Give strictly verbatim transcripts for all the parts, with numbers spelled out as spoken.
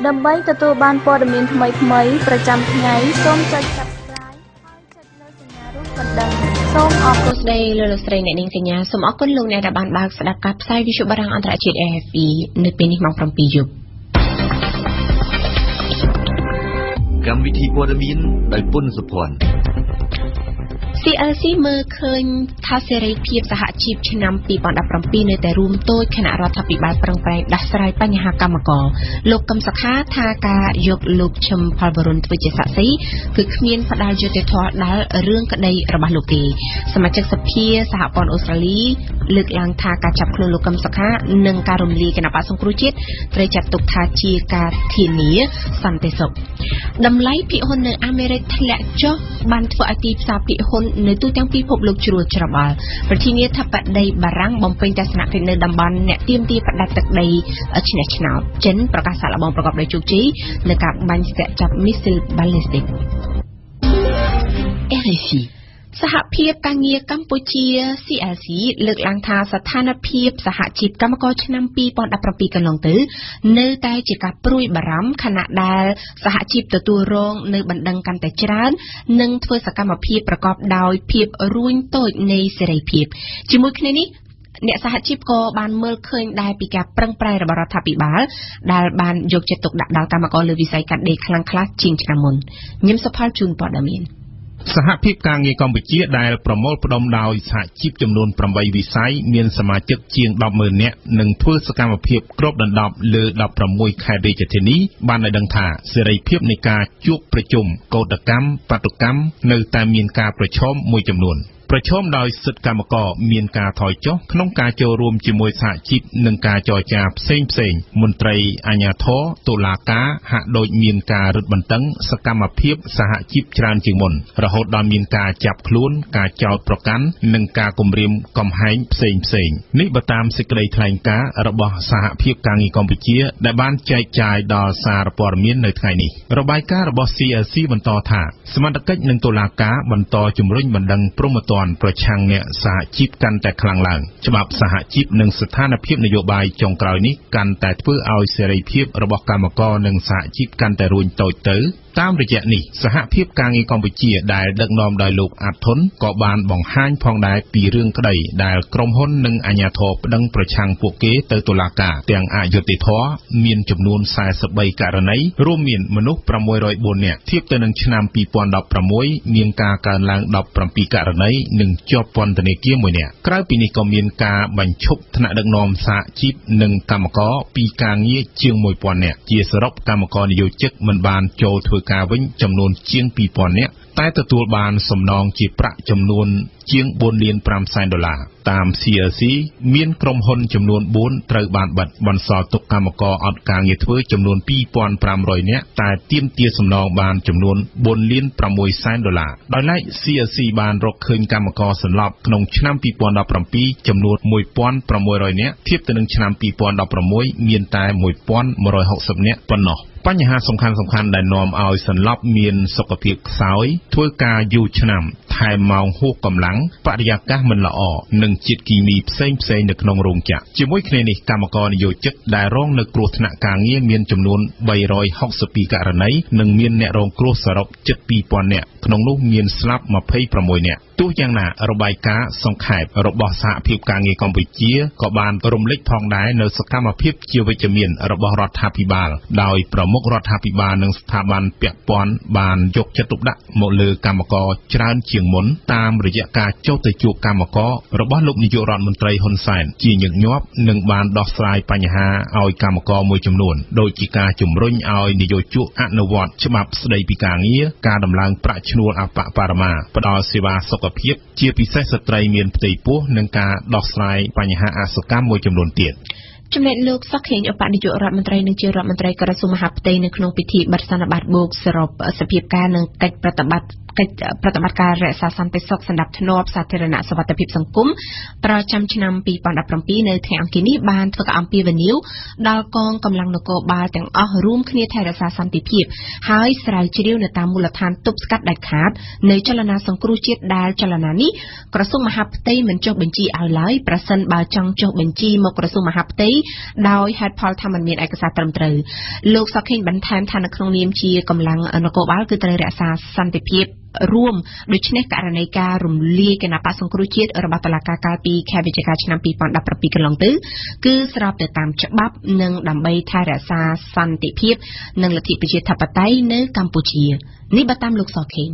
ដើម្បីទទួលបានព័ត៌មានថ្មីៗប្រចាំថ្ងៃសូមចុច Subscribe ហើយចុចលើសញ្ញារូបកណ្ដឹងសូមអរគុណស្ដីលោកលោកស្រីអ្នកនាងកញ្ញាសូមអរគុណលោកអ្នកដែលបានបើកស្ដាប់ការផ្សាយវិទ្យុបារាំងអន្តរជាតិ A F P នៅពេលនេះម៉ោង 7 យប់កម្មវិធីព័ត៌មានដោយពុនសុភ័ណ្ឌ C L C មើលឃើញថាសេរីភាពសហជីពឆ្នាំ ពីរពាន់ដប់ប្រាំពីរ នៅតែរួមតូចគណៈរដ្ឋាភិបាលប្រឹងប្រែងដោះស្រាយបញ្ហាកម្មករលោកកឹមសុខាថាការយកលោកឈឹមផលវរុនធ្វើជាសាក្សីគឺគ្មានផ្ដាល់យុត្តិធម៌ដល់រឿងក្តីរបស់លោកទេសមាជិកសភាសហព័ន្ធអូស្ត្រាលីលើកឡើងថាការចាប់ខ្លួនលោកកឹមសុខានិងការរំលាយគណៈបក្សសង្គ្រោះជាតិត្រូវចាត់ទុកថាជាការធានាសន្តិសុខតម្លៃភាគហ៊ុននៅអាមេរិកធ្លាក់ចុះបានធ្វើឲ្យទីផ្សារភាគហ៊ុននៅទូទាំងពិភពលោកជ្រួលច្របល់ប្រធានាធិបតីបារាំងបំពេញទស្សនកិច្ចនៅតំបន់អ្នកទាមទារផ្ដាច់ទឹកដីឆ្នះឆ្នោតចិនប្រកាសសាកល្បងប្រកបដោយជោគជ័យនៅការបាញ់ស្ទាក់ចាប់មីស៊ីលបាល់លីស្ទិក R F I សហភាពការងារកម្ពុជា C L C លើកឡើងថាស្ថានភាពសហជីពកម្មករឆ្នាំ ពីរពាន់ដប់ប្រាំពីរ កន្លងទៅនៅតែជាការព្រួយបារម្ភខណៈដែលសហជីពទទួលរងនៅបណ្ដឹងកាន់តែច្រើននិងធ្វើសកម្មភាពប្រកបដោយភាពរួញតូចនៃសេរីភាពជាមួយគ្នានេះអ្នកសហជីពក៏បានមើលឃើញដែរពីការប្រឹងប្រែងរបស់រដ្ឋាភិបាលដែលបានយកចិត្តទុកដាក់ដល់កម្មករលើវិស័យកាត់ដេរខ្លាំងក្លាជាងឆ្នាំមុនញឹមសុផលជូនព័ត៌មានសហភាពការងារកម្ពុជាដែលប្រមូលផ្ដុំដោយសហជីពចំនួន ប្រាំបី វិស័យមានសមាជិកជាង ដប់ម៉ឺន នាក់និងធ្វើសកម្មភាពគ្របដណ្ដប់លើ ដប់ប្រាំមួយ ខេត្តរាជធានីបានឲ្យដឹងថាសេរីភាពនៃការជួបប្រជុំកោតកម្មបាតុកម្មនៅតែមានការប្រឈមមួយចំនួនប្រឈមដោយសិទ្ធិកម្មករមានការថយចុះក្នុងការចូលរួមជាមួយសហជីពនិងការចរចាផ្សេងផ្សេងមន្ត្រីអាជ្ញាធរតុលាការហាក់ដូចមានការរឹតបន្តឹងសកម្មភាពសហជីពច្រើនជាងមុនរហូតដល់មានការចាប់ខ្លួនការចោទប្រកាន់និងការគំរាមកំហែងផ្សេងផ្សេងនេះបើតាមសេចក្តីថ្លែងការណ៍របស់សហភាពការងារកម្ពុជាដែលបានចែកចាយដល់សារព័ត៌មាននៅថ្ងៃនេះរបាយការណ៍របស់ C L C បន្តថាសមត្ថកិច្ចនិងតុលាការបន្តជំរុញបណ្ដឹងព្រហ្មទណ្ឌប្រឆាំងអ្នកសហជីពកាន់តែខ្លាំងឡើងច្បាប់សហជីពនិងស្ថានភាពនយោបាយចុងក្រោយនេះកាន់តែធ្វើឲ្យសេរីភាពរបស់កម្មករនិងសហជីពកាន់តែរួញតូចទៅតាមរយៈនេះសហភាពការងារកម្ពុជាដែលដឹកនាំដោយលោកអាត់ធុនក៏បានបង្ហាញផងដែរពីរឿងក្តីដែលក្រុមហ៊ុននិងអាជ្ញាធរប្តឹងប្រឆាំងពួកគេទៅតុលាការទាំងអយុត្តិធម៌មានចំនួន សែសិបបី ករណីរួមមានមនុស្ស ប្រាំមួយរយបួន នាក់ធៀបទៅនឹងឆ្នាំ ពីរពាន់ដប់ប្រាំមួយ មានការកើនឡើង ដប់ប្រាំពីរ ករណីនិងជាប់ពន្ធនាគារមួយនាក់ក្រៅពីនេះក៏មានការបញ្ឈប់ថ្នាក់ដឹកនាំសហជីពនិងកម្មករពីការងារជាង មួយពាន់ នាក់ជាសរុបកម្មករនិយោជិកមិនបានចូលធ្វើការវិញចំនួនជាង ពីរពាន់ នាក់តែទទួលបានសំណងជាប្រាក់ចំនួនជាង បួនលានប្រាំសែនដុល្លារតាម C L C មានក្រុមហ៊ុនចំនួន បួន ត្រូវបានបិទបន្សល់ទុកកម្មករអត់ការងារធ្វើចំនួន ពីរពាន់ប្រាំរយ នាក់តែទាមទារសំណងបានចំនួន បួនលានប្រាំមួយសែនដុល្លារដោយឡែក C L C បានរកឃើញកម្មករសន្លប់ក្នុងឆ្នាំ ពីរពាន់ដប់ប្រាំពីរ ចំនួន មួយពាន់ប្រាំមួយរយ នាក់ធៀបទៅនឹងឆ្នាំ ពីរពាន់ដប់ប្រាំមួយ មានតែ មួយពាន់មួយរយហុកសិប នាក់ប៉ុណ្ណោះបញ្ហាសំខាន់សំខាន់ដែលនាំឲ្យសន្លប់មានសុខភាពខ្សោយធ្វើការយូរឆ្នាំថែមម៉ោងហួសកម្លាំងបរិយាកាសមិនល្អនិងជាតិគីមីផ្សេងផ្សេងនៅក្នុងរោងចក្រជាមួយគ្នានេះកម្មករនិយោជិតដែលរងនៅគ្រោះថ្នាក់ការងារមានចំនួន បីរយហុកសិបពីរ ករណីនិងមានអ្នករងគ្រោះសរុបជិត ពីរពាន់ នាក់ក្នុងនោះមានស្លាប់ ម្ភៃប្រាំមួយ នាក់ទោះយ៉ាងណារបាយការណ៍សង្ខេបរបស់សហភាពការងារកម្ពុជាក៏បានរំលេចផងដែរនៅសកម្មភាពជាវិជ្ជមានរបស់រដ្ឋាភិបាលដោយប្រមុខរដ្ឋាភិបាលនិងស្ថាប័នពាក់ព័ន្ធបានយកចិត្តទុកដាក់មកលើកម្មករច្រើនជាងមុនតាមរយៈការចុះទៅជួបកម្មកររបស់លោកនាយករដ្ឋមន្ត្រីហ៊ុនសែនជាញឹកញាប់និងបានដោះស្រាយបញ្ហាឲ្យកម្មករមួយចំនួនដូចជាការជំរុញឲ្យនយោជកអនុវត្តច្បាប់ស្តីពីការងារការដំឡើងប្រាក់ឈ្នួលអបបរមាផ្ដល់សេវាសុខភាពជាពិសេសស្ត្រីមានផ្ទៃពោះនិងការដោះស្រាយបញ្ហាអសកម្មមួយចំនួនទៀតចំណែកលោកសុខេងឧបនាយករដ្ឋមន្ត្រីនិងជារដ្ឋមន្ត្រីក្រសួងមហាផ្ទៃនៅក្នុងពិធីបិទសន្និបាតបូកសរុបសភាពការនិងកិច្ចប្រតិបត្តិកិច្ចប្រតិបត្តិការរក្សាសន្តិសុខសណ្ដាប់ធ្នាប់សាធារណៈសុវត្ថិភាពសង្គមប្រចាំឆ្នាំពីរពាន់ដប់ប្រាំពីរនៅថ្ងៃអង្គារនេះបានធ្វើការអំពាវនាវដល់កងកម្លាំងនគរបាលទាំងអស់រួមគ្នាថែរក្សាសន្តិភាពហើយស្រាវជ្រាវនៅតាមមូលដ្ឋានទប់ស្កាត់ដាច់ខាតនៃចលនាសង្គ្រោះជាតិដែលចលនានេះក្រសួងមហាផ្ទៃមិនចុះបញ្ជីឲ្យឡើយប្រសិនបើចង់ចុះបញ្ជីមកក្រសួងមហាផ្ទៃដោយហេតុផលថាมันមានឯកសារត្រឹមត្រូវលោកសុខេងបន្ថែមថានៅក្នុងនាមជាកម្លាំងនគរបាលគឺត្រូវរក្សាសន្តិភាពរួមដូច្នេះករណីការរំលាយគណៈបក្សសង្គ្រោះជាតិរបស់តុលាការកាលពីខែវិច្ឆិកាឆ្នាំពីរពាន់ដប់ប្រាំពីរកន្លងទៅគឺស្របទៅតាមច្បាប់និងដើម្បីថែរក្សាសន្តិភាពនិងលទ្ធិប្រជាធិបតេយ្យនៅកម្ពុជានេះបើតាមលោកសុខេង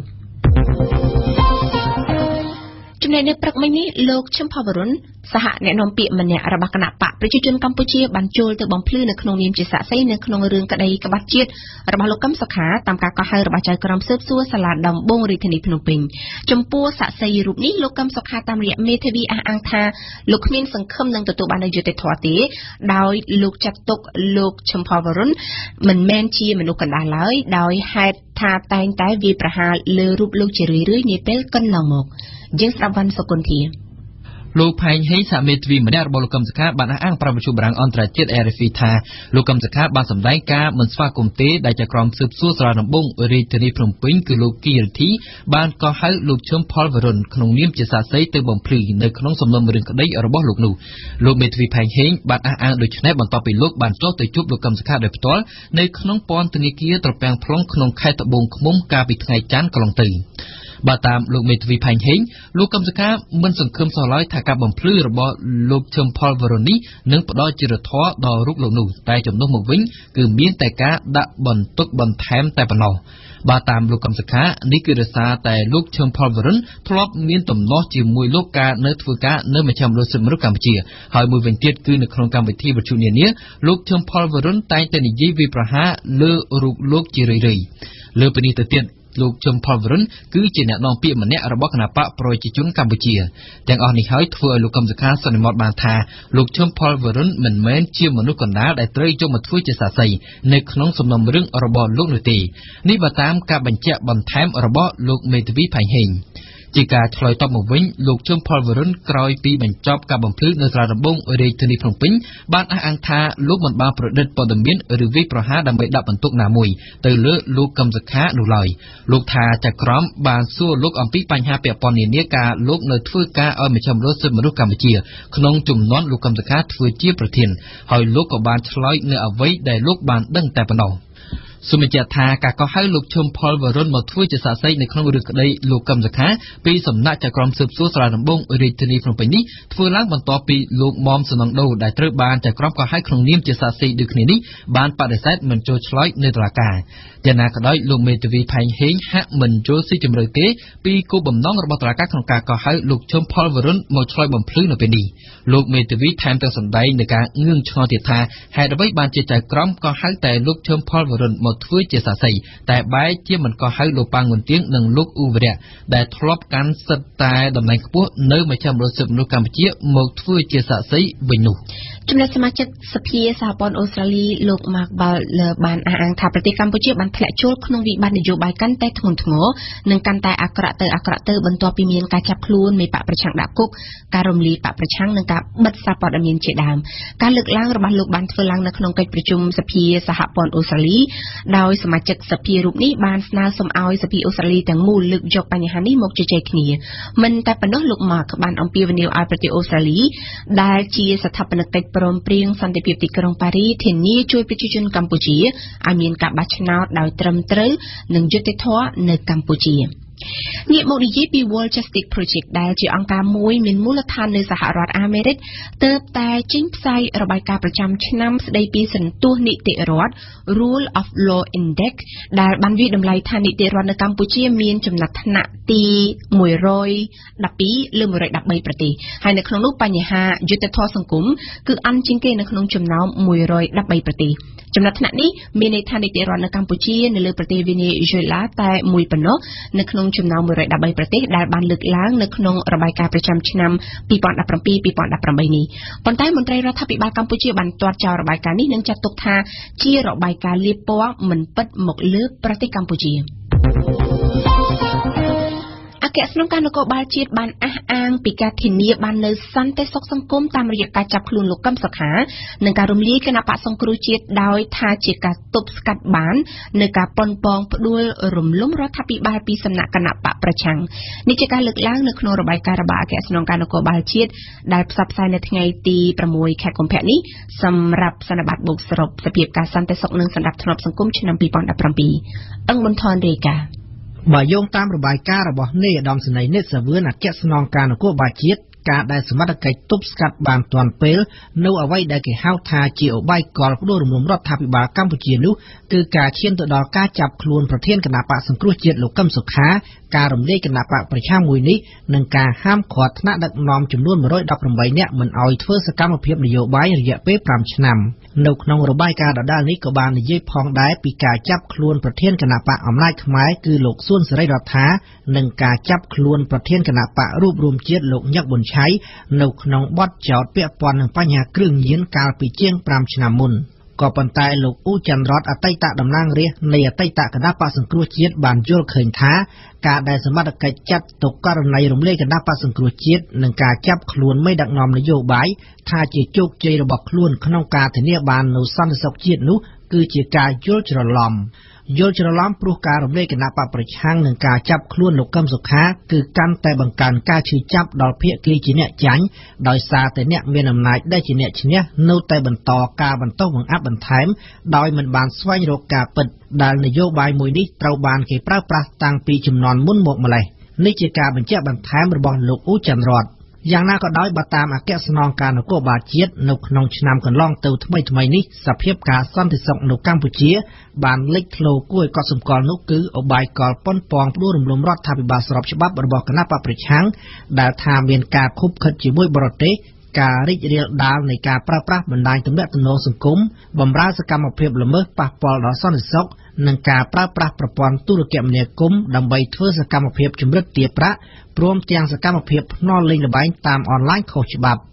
ចំណែកនៅព្រឹកមិញនេះលោកឈឹមផវរុនសហអ្នកនាំពាក្យម្នាក់របស់គណៈបកប្រជាជនកម្ពុជាបានចូលទៅបំភ្លឺនៅក្នុងនាមជាសាក្សីនៅក្នុងរឿងក្តីក្បត់ជាតិរបស់លោកកឹមសុខាតាមការកោះហៅរបស់ចៅក្រមស៊ើបសួរសាលាដំបងរាជធានីភ្នំពេញចំពោះសាក្សីរូបនេះលោកកឹមសុខាតាមរយៈមេធាវីអះអាងថាលោកគ្មានសង្ឃឹមនឹងទទួលបានយុត្តិធម៌ទេដោយលោកចាត់ទុកលោកឈឹមផវរុនមិនមែនជាមនុស្សកណ្ដាលឡើយដោយហេតុថាតែងតែវាប្រហារលើរូបលោកជារឿយៗនាពេលកន្លងមកយើងស្ដាប់វណ្ណសុគន្ធាលោកផែងហេងសហមេធាវីម្នាក់របស់លោកកឹមសុខាបានអះអាងប្រាប់វិទ្យុបារាំងអន្តរជាតិ R F I ថាលោកកឹមសុខាបានសម្ដែងការមិនស្វាគមន៍ទេដែលចៅក្រមស៊ើបសួរសាលាដំបងរាជធានីភ្នំពេញគឺលោកគីរិទ្ធីបានកោះហៅលោកឈឹមផលវរុនក្នុងនាមជាសាក្សីទៅបំភ្លឺនៅក្នុងសំណុំរឿងក្តីរបស់លោកនោះលោកមេធាវីផែងហេងបានអះអាងដូចនេះបន្ទាប់ពីលោកបានចុះទៅជួបលោកកឹមសុខាដោយផ្ទាល់នៅក្នុងពន្ធនាគារត្រពាំង plong ក្នុងខេត្តត្បូងឃ្មុំកាលពីថ្ងៃច័ន្ទកន្លងទៅបើតាមលោកមេធាវីផែងហេងលោកកឹមសុខាមិនសង្ឃឹមសោះឡើយថាការបំភ្លឺរបស់លោកឈឹមផលវរុននេះនឹងផ្ដល់ជារធ័រដល់រូបលោកនោះតែជំនួសមកវិញគឺមានតែការដាក់បន្ទុកបន្ថែមតែប៉ុណ្ណោះបើតាមលោកកឹមសុខានេះគឺដោយសារតែលោកឈឹមផលវរុនធ្លាប់មានទំនាស់ជាមួយលោកការនៅធ្វើការនៅមជ្ឈមណ្ឌលសិទ្ធិមនុស្សកម្ពុជាហើយមួយវិញទៀតគឺនៅក្នុងកម្មវិធីវិទ្យុនានាលោកឈឹមផលវរុនតែងតែនិយាយវាប្រហារលើរូបលោកជារឿយៗលើពីនេះទៅទៀតលោកឈឹមផលវរុនគឺជាអ្នកនាំពាក្យម្នាក់របស់គណៈបកប្រជាជនកម្ពុជាទាំងអស់នេះហើយធ្វើឲ្យលោកកឹមសុខាសន្និដ្ឋានបានថាលោកឈឹមផលវរុនមិនមែនជាមនុស្សកណ្ដាលដែលត្រូវយកមកធ្វើជាសាក្សីនៅក្នុងសំណុំរឿងរបស់លោកនោះទេនេះបើតាមការបញ្ជាក់បន្ថែមរបស់លោកមេធាវីផៃហេងជាការឆ្លើយតបមកវិញលោកឈឹមផលវរុនក្រោយពីបញ្ចប់ការបំភ្លឺនៅសាលាដំបងរាជធានីភ្នំពេញបានអះអាងថាលោកមិនបានប្រឌិតព័ត៌មានឬវិប្រហារដើម្បីដាក់បន្ទុកណាមួយទៅលើលោកកឹមសុខានោះឡើយលោកថាចៅក្រមបានសួរលោកអំពីបញ្ហាពាក់ព័ន្ធនានាការលោកនៅធ្វើការឲ្យមជ្ឈមណ្ឌលសិទ្ធិមនុស្សកម្ពុជាក្នុងជំនាន់លោកកឹមសុខាធ្វើជាប្រធានហើយលោកក៏បានឆ្លើយនៅអ្វីដែលលោកបានដឹងតែប៉ុណ្ណោះសូមបញ្ជាក់ថាការកោះហៅលោកឈឹមផលវរុនមកធ្វើជាសាក្សីនៅក្នុងរឿងក្តីលោកកឹមសុខាពីសំណាក់ចៅក្រមស៊ើបសួរសាលាដំបងរាជធានីភ្នំពេញនេះធ្វើឡើងបន្ទាប់ពីលោកមុំសំណងដូដែលត្រូវបានចៅក្រមកោះហៅក្នុងនាមជាសាក្សីដូចគ្នានេះបានបដិសេធមិនចូលឆ្លើយនៅតុលាការយ៉ាងណាក៏ដោយលោកមេធាវីផែងហេងហាក់មិនយល់ស៊ីជម្រៅទេពីគោលបំណងរបស់តុលាការក្នុងការកោះហៅលោកឈឹមផលវរុនមកឆ្លើយបំភ្លឺនៅពេលនេះលោកមេធាវីថែមទាំងសម្ដែងនឹងការងឿងឆ្ងល់ទៀតថាហេតុអ្វីបានជាចៅក្រមកោះហៅតែលោកឈឹមផលវរុនមកធ្វើជាសាក្សីតែបែរជាមិនកោះហៅលោកប៉ាងងុនទៀងនិងលោកអ៊ូវរៈដែលធ្លាប់កាន់សិទ្ធិតែតំណែងខ្ពស់នៅមជ្ឈមណ្ឌលសិទ្ធិមនុស្សកម្ពុជាមកធ្វើជាសាក្សីវិញនោះចំណែកសមាជិកសភាសហព័ន្ធអូស្ត្រាលីលោក Mark Butler បានអះអាងថាប្រទេសកម្ពុជាបានធ្លាក់ចូលក្នុងវិបត្តិនយោបាយកាន់តែធ្ងន់ធ្ងរនិងកាន់តែអាក្រក់ទៅអាក្រក់ទៅបន្ទាប់ពីមានការចាប់ខ្លួនមេបកប្រឆាំងដាក់គុកការរំលាយបកប្រឆាំងនិងការបិទសារព័ត៌មានជាដើមការលើកឡើងរបស់លោកបានធ្វើឡើងនៅក្នុងកិច្ចប្រជុំសភាសហព័ន្ធអូស្ត្រាលីដោយសមាជិកសភារូបនេះបានស្នើសុំឲ្យសភាអូស្ត្រាលីទាំងមូលលើកយកបញ្ហានេះមកជជែកគ្នាមិនតែប៉ុណ្ណោះលោក Mark បានអំពាវនាវឲ្យប្រទេសអូស្ត្រាលីដែលជាស្ថាបនិកកិច្ចព្រមព្រៀងសន្តិភាពទីក្រុងប៉ារីធានាជួយប្រជាជនកម្ពុជាឲ្យមានការបោះឆ្នោតដោយត្រឹមត្រូវនិងយុត្តិធម៌នៅកម្ពុជាងាកមកនិយាយពី World Justice Project ដែលជាអង្គការមួយមានមូលដ្ឋាននៅសហរដ្ឋអាមេរិកទើបតែចេញផ្សាយរបាយការណ៍ប្រចាំឆ្នាំស្ដីពីសន្ទុះនីតិរដ្ឋ Rule of Law Index ដែលបានវិតម្លៃថានីតិរដ្ឋនៅកម្ពុជាមានចំណាត់ថ្នាក់ទីមួយរយដប់ពីរលើមួយរយដប់បីប្រទេសហើយនៅក្នុងនោះបញ្ហាយុត្តិធម៌សង្គមគឺអន់ជាងគេនៅក្នុងចំណោមមួយរយដប់បីប្រទេសចំណាត់ថ្នាក់នេះមានន័យថានីតិរដ្ឋនៅកម្ពុជានៅលើប្រទេសវេណេស៊ុយឡាតែមួយប៉ុណ្ណោះនៅក្នុងចំណោមមួយរយដប់បីប្រទេសដែលបានលើកឡើងនៅក្នុងរបាយការណ៍ប្រចាំឆ្នាំពីរពាន់ដប់ប្រាំពីរ ពីរពាន់ដប់ប្រាំបីនេះប៉ុន្តែមន្ត្រីរដ្ឋាភិបាលកម្ពុជាបានទាត់ចោលរបាយការណ៍នេះនិងចាត់ទុកថាជារបាយការណ៍លាបពណ៌មិនពិតមកលើប្រទេសកម្ពុជាអគ្គស្នងការនគរបាលជាតិបានអះអាងពីការធានាបាននៅសន្តិសុខសង្គមតាមរយៈការចាប់ខ្លួនលោកកឹមសុខានិងការរំលាយគណៈបកសង្គ្រោះជាតិដោយថាជាការទប់ស្កាត់បាននៅការប៉ុនប៉ងផ្ដួលរំលំរដ្ឋាភិបាលពីសំណាក់គណៈបកប្រឆាំងនេះជាការលើកឡើងនៅក្នុងរបាយការណ៍របស់អគ្គស្នងការនគរបាលជាតិដែលផ្សព្វផ្សាយនៅថ្ងៃទី6ខែកុម្ភៈនេះសម្រាប់សន្និបាតបូកសរុបសភាពការសន្តិសុខនិងសណ្ដាប់ធ្នាប់សង្គមឆ្នាំពីរពាន់ដប់ប្រាំពីរអឹងប៊ុនថនរាយការណ៍បើយោងតាមរបាយការណ៍របស់នាយឧត្តមសេនីយ៍និតសាវឿនអគ្គស្នងការនគរបាលជាតិការដែលសមត្ថកិច្ចទប់ស្កាត់បានទាន់ពេលនៅអ្វីដែលគេហៅថាជាឧបាយកលផ្ដួលរំលំរដ្ឋាភិបាលកម្ពុជានោះគឺការឈានទៅដល់ការចាប់ខ្លួនប្រធានគណៈបកសង្គ្រោះជាតិលោកកឹមសុខាការរំលាយគណៈបកប្រឆាំងមួយនេះនិងការហាមឃាត់ថ្នាក់ដឹកនាំចំនួនមួយរយដប់ប្រាំបីនាក់មិនឲ្យធ្វើសកម្មភាពនយោបាយរយៈពេលប្រាំឆ្នាំនៅក្នុងរបាយការណ៍ដដែលនេះក៏បាននិយាយផងដែរពីការចាប់ខ្លួនប្រធានគណៈបកអំណាចខ្មែរគឺលោកសួនសេរីរដ្ឋានិងការចាប់ខ្លួនប្រធានគណៈបករួបរวมជាតិលោកញឹកប៊ុនឆៃនៅក្នុងបទចោទពាក់ព័ន្ធនឹងបញ្ហាគ្រឿងញៀនកាលពីជាងប្រាំឆ្នាំមុនក៏ប៉ុន្តែលោកអ៊ូច័ន្ទរតអតីតតំណាងរាស្ត្រនៃអតីតគណៈបកសង្គ្រោះជាតិបានយល់ឃើញថាការដែលសមត្ថកិច្ចចាត់ទុកករណីរំលាយគណៈបកសង្គ្រោះជាតិនិងការចាប់ខ្លួនមេដឹកនាំនយោបាយថាជាជោគជ័យរបស់ខ្លួនក្នុងការធានាបាននូវសន្តិសុខជាតិនោះគឺជាការយល់ច្រឡំយល់ច្រឡំព្រោះការរំលាយគណៈបកប្រឆាំងនិងការចាប់ខ្លួនលោកកឹមសុខាគឺកាន់តែបង្កើនការឈឺចាប់ដល់ភាគីជាអ្នកចាញ់ដោយសារតែអ្នកមានអំណាចដែលជាអ្នកឈ្នះនៅតែបន្តការបន្តបង្អាប់បន្ថែមដោយមិនបានស្វែងរកការពិតដែលនយោបាយមួយនេះត្រូវបានគេប្រើប្រាស់តាំងពីជំនាន់មុនមកម្លេះនេះជាការបញ្ជាក់បន្ថែមរបស់លោកអ៊ូច័ន្ទរតយ៉ាងណាក៏ដោយបើតាមអគ្គស្នងការនគរបាលជាតិនៅក្នុងឆ្នាំកន្លងទៅថ្មីថ្មីនេះសភាពការសន្តិសុខនៅកម្ពុជាបានលេចធ្លោគួរឲ្យកត់សម្គាល់នោះគឺឧបាយកលប៉ុនប៉ងផ្ដួលរំលំរដ្ឋាភិបាលស្របច្បាប់របស់គណៈបកប្រឆាំងដែលថាមានការខុបខិតជាមួយបរទេសការរីករាលដាលនៃការប្រើប្រាស់បណ្ដាញទំនាក់ទំនងសង្គមបម្រើសកម្មភាពល្មើសប៉ះពាល់ដល់សន្តិសុខនិងការប្រើប្រាស់ប្រព័ន្ធទូរគមនាគមន៍ដើម្បីធ្វើសកម្មភាពជំរិតទារប្រាក់ព្រមទាំងសកម្មភាពភ្នាល់លេងល្បែងតាមអនឡាញខុសច្បាប់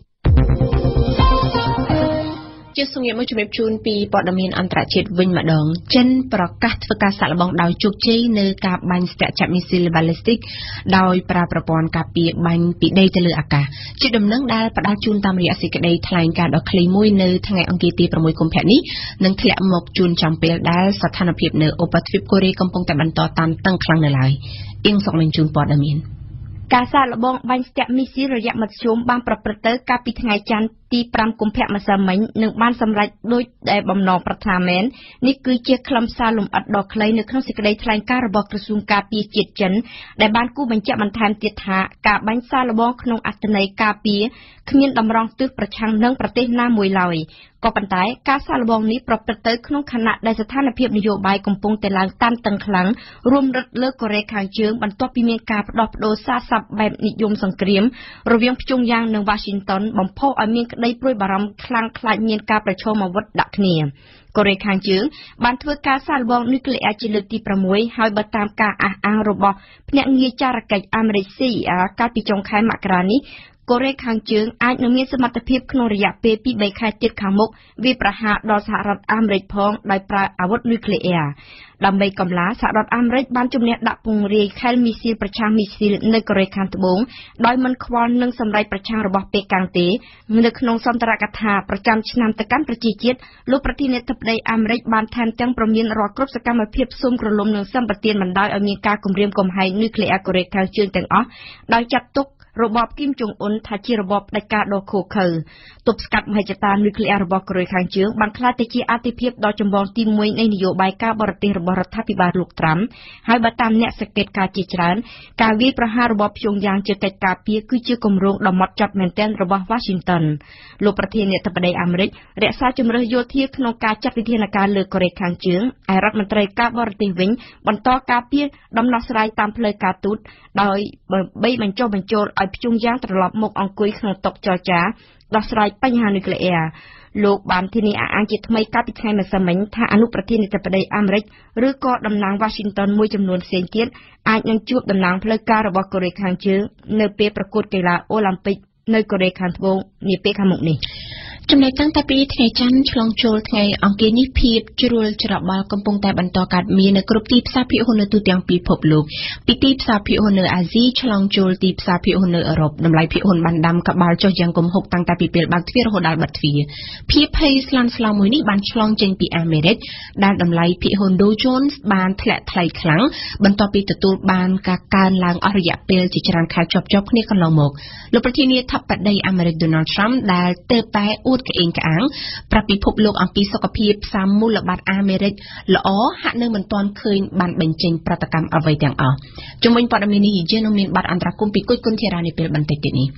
ជាសង្កេតមួយជំរាបជូនពីព័ត៌មានអន្តរជាតិវិញម្ដងចិនប្រកាសធ្វើការសាកល្បងដោយជោគជ័យនៅការបាញ់ស្ទាក់ចាប់មីស៊ីល ballistic ដោយប្រើប្រព័ន្ធការពារបាញ់ពីដីទៅលើអាកាសជាដំណឹងដែលផ្ដល់ជូនតាមរយៈសេចក្តីថ្លែងការណ៍ដ៏ខ្លីមួយនៅថ្ងៃអង្គារទីប្រាំមួយកុម្ភៈនេះនឹងធ្លាក់មកជូនចំពេលដែលស្ថានភាពនៅឧបទ្វីបកូរ៉េកំពុងតែបន្តតានតឹងខ្លាំងនៅឡើយអ៊ីងសុកនឹងជូនព័ត៌មានការសាកល្បងបាញ់ស្ទាក់មីស៊ីលរយៈមធ្យមបានប្រព្រឹត្តទៅកាលពីថ្ងៃច័ន្ទទីប្រាំកុម្ភៈម្សិលមិញនឹងបានសម្រេចដោយដែលបំណងប្រាថ្នាមែននេះគឺជាខ្លឹមសារលម្អិតដ៏ខ្លីនៅក្នុងសេចក្តីថ្លែងការណ៍របស់ក្រសួងការពារជាតិចិនដែលបានគូបញ្ជាក់បន្ថែមទៀតថាការបាញ់សាកល្បងក្នុងអត្ថន័យការពារគ្មានតម្រង់ទិសប្រឆាំងនឹងប្រទេសណាមួយឡើយក៏ប៉ុន្តែការសាកល្បងនេះប្រព្រឹត្តទៅក្នុងខណៈដែលស្ថានភាពនយោបាយកំពុងតែឡើងតានតឹងខ្លាំងរួមរឹតលើកូរ៉េខាងជើងបន្ទាប់ពីមានការផ្ដោះប្ដូរសារស័ព្ទបែបនិយមសង្គ្រាមរវាងព្យុងយ៉ាងនិង Washington បំផុសឲ្យមានក្តីព្រួយបារម្ភខ្លាំងខ្លាចមានការប្រឈមអាវុធដាក់គ្នាកូរ៉េខាងជើងបានធ្វើការសាកល្បងនុយក្លេអ៊ែរជាលើកទីប្រាំមួយហើយបើតាមការអះអាងរបស់ភ្នាក់ងារចារកិច្ចអាមេរិក C I A កាលពីចុងខែមករានេះកូរ៉េខាងជើងអាចនឹងមានសមត្ថភាពក្នុងរយៈពេលពីរបីខែទៀតខាងមុខវាប្រហារដល់សហរដ្ឋអាមេរិកផងដោយប្រើអាវុធនុយក្លេអ៊ែរដើម្បីកម្លាសហរដ្ឋអាមេរិកបានជំនះដាក់ពង្រាយខែលមីស៊ីលប្រឆាំងមីស៊ីលនៅកូរ៉េខាងត្បូងដោយមិនខ្វល់នឹងសម្រេចប្រឆាំងរបស់ប៉េកាំងទេនៅក្នុងសន្ទរកថាប្រចាំឆ្នាំទៅកាន់ប្រជាជាតិលោកប្រធានាធិបតីអាមេរិកបានថែមទាំងប្រមានរាល់គ្រប់សកម្មភាពស៊ុំក្រលុំនឹងសម្បទានបណ្ដោយឲ្យមានការគម្រាមកំហែងនុយក្លេអ៊ែរកូរ៉េខាងជើងទាំងអស់ដោយចាត់ទុករបបគីមចុងអ៊ុនថាជារបបផ្ដាច់ការដ៏ឃោរឃៅទប់ស្កាត់មហិច្ឆតានុយក្លេអ៊ែររបស់កូរ៉េខាងជើងបានក្លាយទៅជាអាទិភាពដ៏ចម្បងទីមួយនៃនយោបាយការបរទេសរបស់រដ្ឋាភិបាលលោកត្រាំហើយបើតាមអ្នកសង្កេតការណ៍ជាច្រើនការវាយប្រហាររបបព្យុងយ៉ាងជាកិច្ចការពារគឺជាគម្រោងដ៏ម៉ត់ចត់មែនទែនរបស់ Washington លោកប្រធានាធិបតីអាមេរិករក្សាជំរឿសយោធាក្នុងការចាត់វិធានការលើកូរ៉េខាងជើងឯរដ្ឋមន្ត្រីការបរទេសវិញបន្តការពារដំណោះស្រាយតាមផ្លូវការទូតដោយបីបញ្ចុះបញ្ចូលឲ្យព្យុងយ៉ាងត្រឡប់មកអង្គុយក្នុងតុចរចាដោះស្រាយបញ្ហានុយក្លេអ៊ែរលោកបានធានាអះអាងជាថ្មីកាលពីថ្ងៃម្សិលមិញថាអនុប្រធានាធិបតីអាមេរិកឬក៏តំណាង Washington មួយចំនួនផ្សេងទៀតអាចនឹងជួបតំណាងផ្លូវការរបស់កូរ៉េខាងជើងនៅពេលប្រកួតកីឡាអូឡ িম্প ពិកនៅកូរ៉េខាងត្បូងនាពេលខាងមុខនេះចំណែកតាំងតែពីថ្ងៃច័ន្ទឆ្លងចូលថ្ងៃអង្គារនេះភាពជ្រុលច្របល់កំពុងតែបន្តកើតមាននៅគ្រប់ទីផ្សារភាគហ៊ុននៅទូទាំងពិភពលោកពីទីផ្សារភាគហ៊ុននៅអាស៊ីឆ្លងចូលទីផ្សារភាគហ៊ុននៅអឺរ៉ុបតម្លៃភាគហ៊ុនបានដាំក្បាលចុះយ៉ាងគំហុកតាំងតែពីពេលបើកទ្វាររហូតដល់បិទទ្វារភាពភ័យស្លន់ស្លោមួយនេះបានឆ្លងចេញពីអាមេរិកដែលតម្លៃភាគហ៊ុន Dow Jones បានធ្លាក់ថ្លៃខ្លាំងបន្ទាប់ពីទទួលបានការកើនឡើងអស់រយៈពេលជាច្រើនខែជាប់ៗគ្នាកន្លងមកលោកប្រធានាធិបតីអាមេរិក Donald Trump ដែលទើបតែអួតក្អេងក្អាងប្រាប់ពិភពលោកអំពីសុខភាពផ្សារមូលបត្រអាមេរិកល្អហាក់នៅមិនទាន់ឃើញបានបញ្ចេញប្រតិកម្មអ្វីទាំងអស់ជំវិញព័ត៌មាននេះយើងនឹងមានបទអន្តរកម្មពីគុជគុណធារានាពេលបន្តិចទៀតនេះ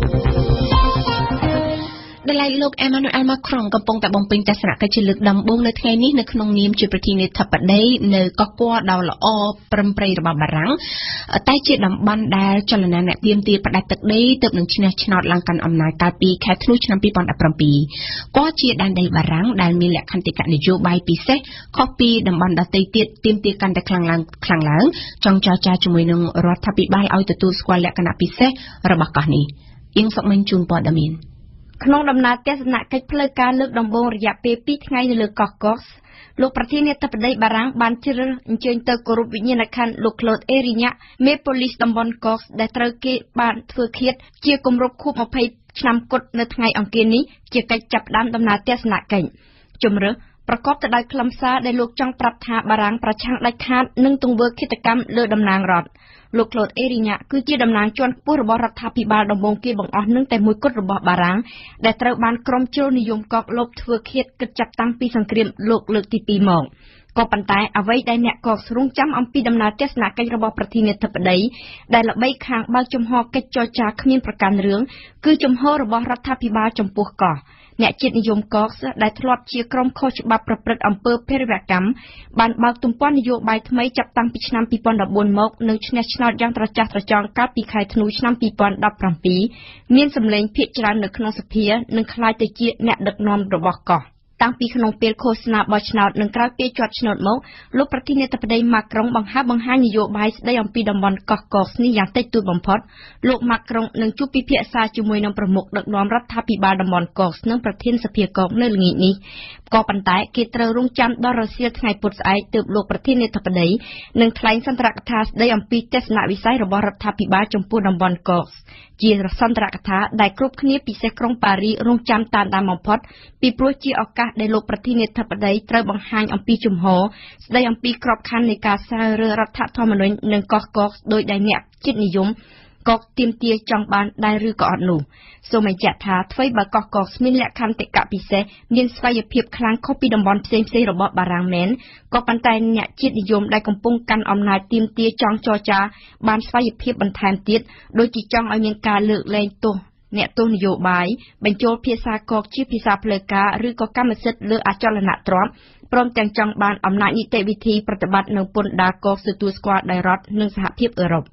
ដែលលោក Emmanuel Macron កំពុងតែបំពេញទស្សនកិច្ចជាលើកដំបូងនៅថ្ងៃនេះនៅក្នុងនាមជាប្រធានាធិបតីនៅកោះគាល់ដ៏ល្អប្រឹមប្រែងរបស់បារាំងតែជាតំបន់ដែលចលនាអ្នកទាមទារផ្ដាច់ទឹកដីទើបនឹងឈ្នះឆ្នោតឡើងកាន់អំណាចកាលពីខែធ្នូឆ្នាំពីរពាន់ដប់ប្រាំពីរក៏ជាដែនដីបារាំងដែលមានលក្ខន្តិកៈនយោបាយពិសេសខុសពីតំបន់ដទៃទៀតទាមទារកាន់តែខ្លាំងឡើងខ្លាំងឡើងចង់ចរចាជាមួយនឹងរដ្ឋាភិបាលឲ្យទទួលស្គាល់លក្ខណៈពិសេសរបស់កោះនេះអ៊ីងសុកមិញជូនព័ត៌មានក្នុងដំណើរទស្សនកិច្ចផ្លូវការលើកដំបូងរយៈពេលពីរថ្ងៃនៅលើកោះកូសលោកប្រធានាធិបតីបារាំងបានជ្រើសអញ្ជើញទៅគោរពវិញ្ញាណក្ខន្ធលោក Claude Erignac មេប៉ូលីសតំបន់កូសដែលត្រូវគេបានធ្វើឃាតជាគម្រប់ខួបម្ភៃឆ្នាំគត់នៅថ្ងៃអង្គារនេះជាកិច្ចចាប់ផ្ដើមដំណើរទស្សនកិច្ចជំរឿប្រកបទៅដោយខ្លឹមសារដែលលោកចង់ប្រាប់ថាបារាំងប្រឆាំងដាច់ខាតនឹងទង្វើឃាតកម្មលើតំណាងរដ្ឋលោក Claude Erignac គឺជាតំណាងជាន់ខ្ពស់របស់រដ្ឋាភិបាលដំបូងគេបង្អស់នឹងតែមួយគត់របស់បារាំងដែលត្រូវបានក្រុមជ្រុលនិយមកកលបធ្វើឃាតគិតចាប់តាំងពីសង្គ្រាមលោកលើកទីពីរមកក៏ប៉ុន្តែអ្វីដែលអ្នកកកស្រុងចាំអំពីដំណើរទស្សនកិច្ចរបស់ប្រធានាធិបតីដែលល្បីខាងបើកចំហកិច្ចចរចាគ្មានប្រកាន់រឿងគឺចំហរបស់រដ្ឋាភិបាលចំពោះកោះអ្នកជាតិនិយមកកដែលធ្លាប់ជាក្រុមខុសច្បាប់ប្រព្រឹត្តអំពើភេរវកម្មបានបើកទំព័រនយោបាយថ្មីចាប់តាំងពីឆ្នាំពីរពាន់ដប់បួនមកនិងឈ្នះឆ្នោតយ៉ាងត្រចះត្រចង់កាលពីខែធ្នូឆ្នាំពីរពាន់ដប់ប្រាំពីរមានសម្លេងភាគច្រើននៅក្នុងសភានិងក្លាយទៅជាអ្នកដឹកនាំរបស់កោះតាំងពីក្នុងពេលឃោសនាបោះឆ្នោតនិងក្រោយពេលជាប់ឆ្នោតមកលោកប្រធានាធិបតីម៉ាក្រុងបង្ហើបបង្ហាញនយោបាយស្ដីអំពីតំបន់កោះកូសនេះយ៉ាងតិចតួចបំផុតលោកម៉ាក្រុងនឹងជួបពិភាក្សាជាមួយនឹងប្រមុខដឹកនាំរដ្ឋាភិបាលតំបន់កូសនិងប្រធានសភាកោសនៅល្ងាចនេះក៏ប៉ុន្តែគេត្រូវរងចាំដល់រសៀលថ្ងៃពុធស្អែកទើបលោកប្រធានាធិបតីនឹងថ្លែងសន្ទរកថាស្ដីអំពីទស្សនវិស័យរបស់រដ្ឋាភិបាលចំពោះតំបន់កូសជាសន្ទរកថាដែលគ្រប់គ្នាពិសេសក្រុងប៉ារីសរងចាំតាមដានបំផុតពីព្រោះជាឱកាសដែលលោកប្រធានាធិបតីត្រូវបង្ហាញអំពីជំហរស្ដីអំពីក្របខ័ណ្ឌនៃការស្រាវរើរដ្ឋធម្មនុញ្ញនិងកោះកូសដោយដែលអ្នកជាតិនិយមក៏ទាមទារចង់បានដែរឬក៏អត់នោះសូមបញ្ជាក់ថាអ្វីបើកោះកូសមានលក្ខន្តិកៈពិសេសមានស្វ័យភាពខ្លាំងខុសពីតំបន់ផ្សេងៗរបស់បារាំងមែនក៏ប៉ុន្តែអ្នកជាតិនិយមដែលកំពុងកាន់អំណាចទាមទារចង់ចរចាបានស្វ័យភាពបន្ថែមទៀតដូចជាចង់ឲ្យមានការលើកលែងទោសអ្នកទោសនយោបាយបញ្ចូលភាសាកកជាភាសាផ្លូវការឬក៏កម្មសិទ្ធិលើអចលនទ្រព្យព្រមទាំងចង់បានអំណាចនីតិវិធីប្រតិបត្តិនៅពន្ធដារកកទទួលស្គាល់ដោយរដ្ឋនិងសហភាពអឺរ៉ុប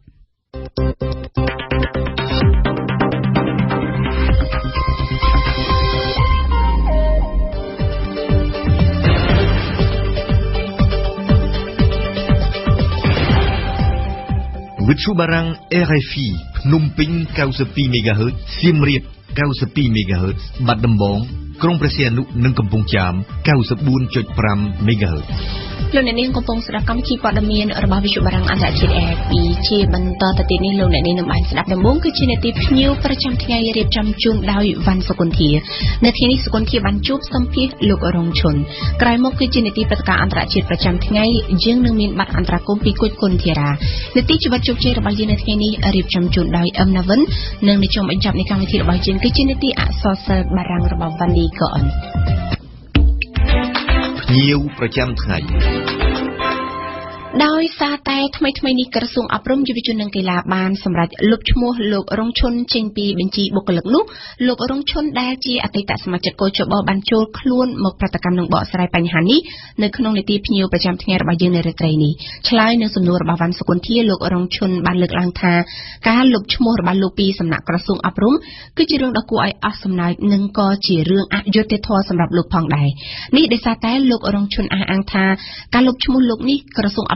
វិទ្យុបារាំង R F I ភ្នំពេញ 九十二 មេហ្គាហឺត សៀមរាប 九十二 មេហ្គាហឺត បាត់ដំបងក្រុងព្រះសីហនុនិងកំពង់ចាម 九十四 จุด ห้า មេហ្គាហឺតលោកអ្នកនាងកំពុងស្ដាប់កម្មវិធីព័ត៌មានរបស់វិទ្យុបារាំងអន្តរជាតិ R F I ជាបន្តទៅទៀតនេះលោកអ្នកនាងនឹងបានស្ដាប់ដំបូងគឺជានាទីភ្ញៀវប្រចាំថ្ងៃរៀបចំជូនដោយវ៉ាន់សុគន្ធានៅថ្ងៃនេះសុគន្ធាបានជួបសម្ភាសលោករងឈុនក្រោយមកគឺជានាទីព្រឹត្តិការណ៍អន្តរជាតិប្រចាំថ្ងៃយើងនឹងមានប័ណ្ណអន្តរកម្មពីគុជគុណធារានាទីជីវិតជោគជ័យរបស់យើងនៅថ្ងៃនេះរៀបចំជូនដោយអឹមណាវិននិងនៅចំបញ្ចប់នៃកម្មវិធីរបស់យើងគឺជានាទីអក្សរសិល្ប៍បារាំងរបស់វ៉ាន់ឌីកអនភ្ញៀវប្រចាំថ្ងៃដោយសារតែថ្មីថ្មីនេះក្រសួងអប់រំយុវជននិងកីឡាបានសម្រេចលុបឈ្មោះលោករងឈុនចេញពីបញ្ជីបុគ្គលិកនោះលោករងឈុនដែលជាអតីតសមាជិកកោជបបានចូលខ្លួនមកប្រតិកម្មនឹងបកស្រាយបញ្ហានេះនៅក្នុងនីតិភ្ញៀវប្រចាំថ្ងៃរបស់យើងនៅរាត្រីនេះឆ្លើយនឹងសំណួររបស់វ៉ាន់សុគន្ធាលោករងឈុនបានលើកឡើងថាការលុបឈ្មោះរបស់លោកពីសំណាក់ក្រសួងអប់រំគឺជារឿងដ៏គួរឲ្យអស់សំណើចនិងក៏ជារឿងអយុត្តិធម៌សម្រាប់លោកផងដែរនេះដោយសារតែលោករងឈុនអះអាងថាការលុបឈ្មោះលោកនេះក្រសួងអប់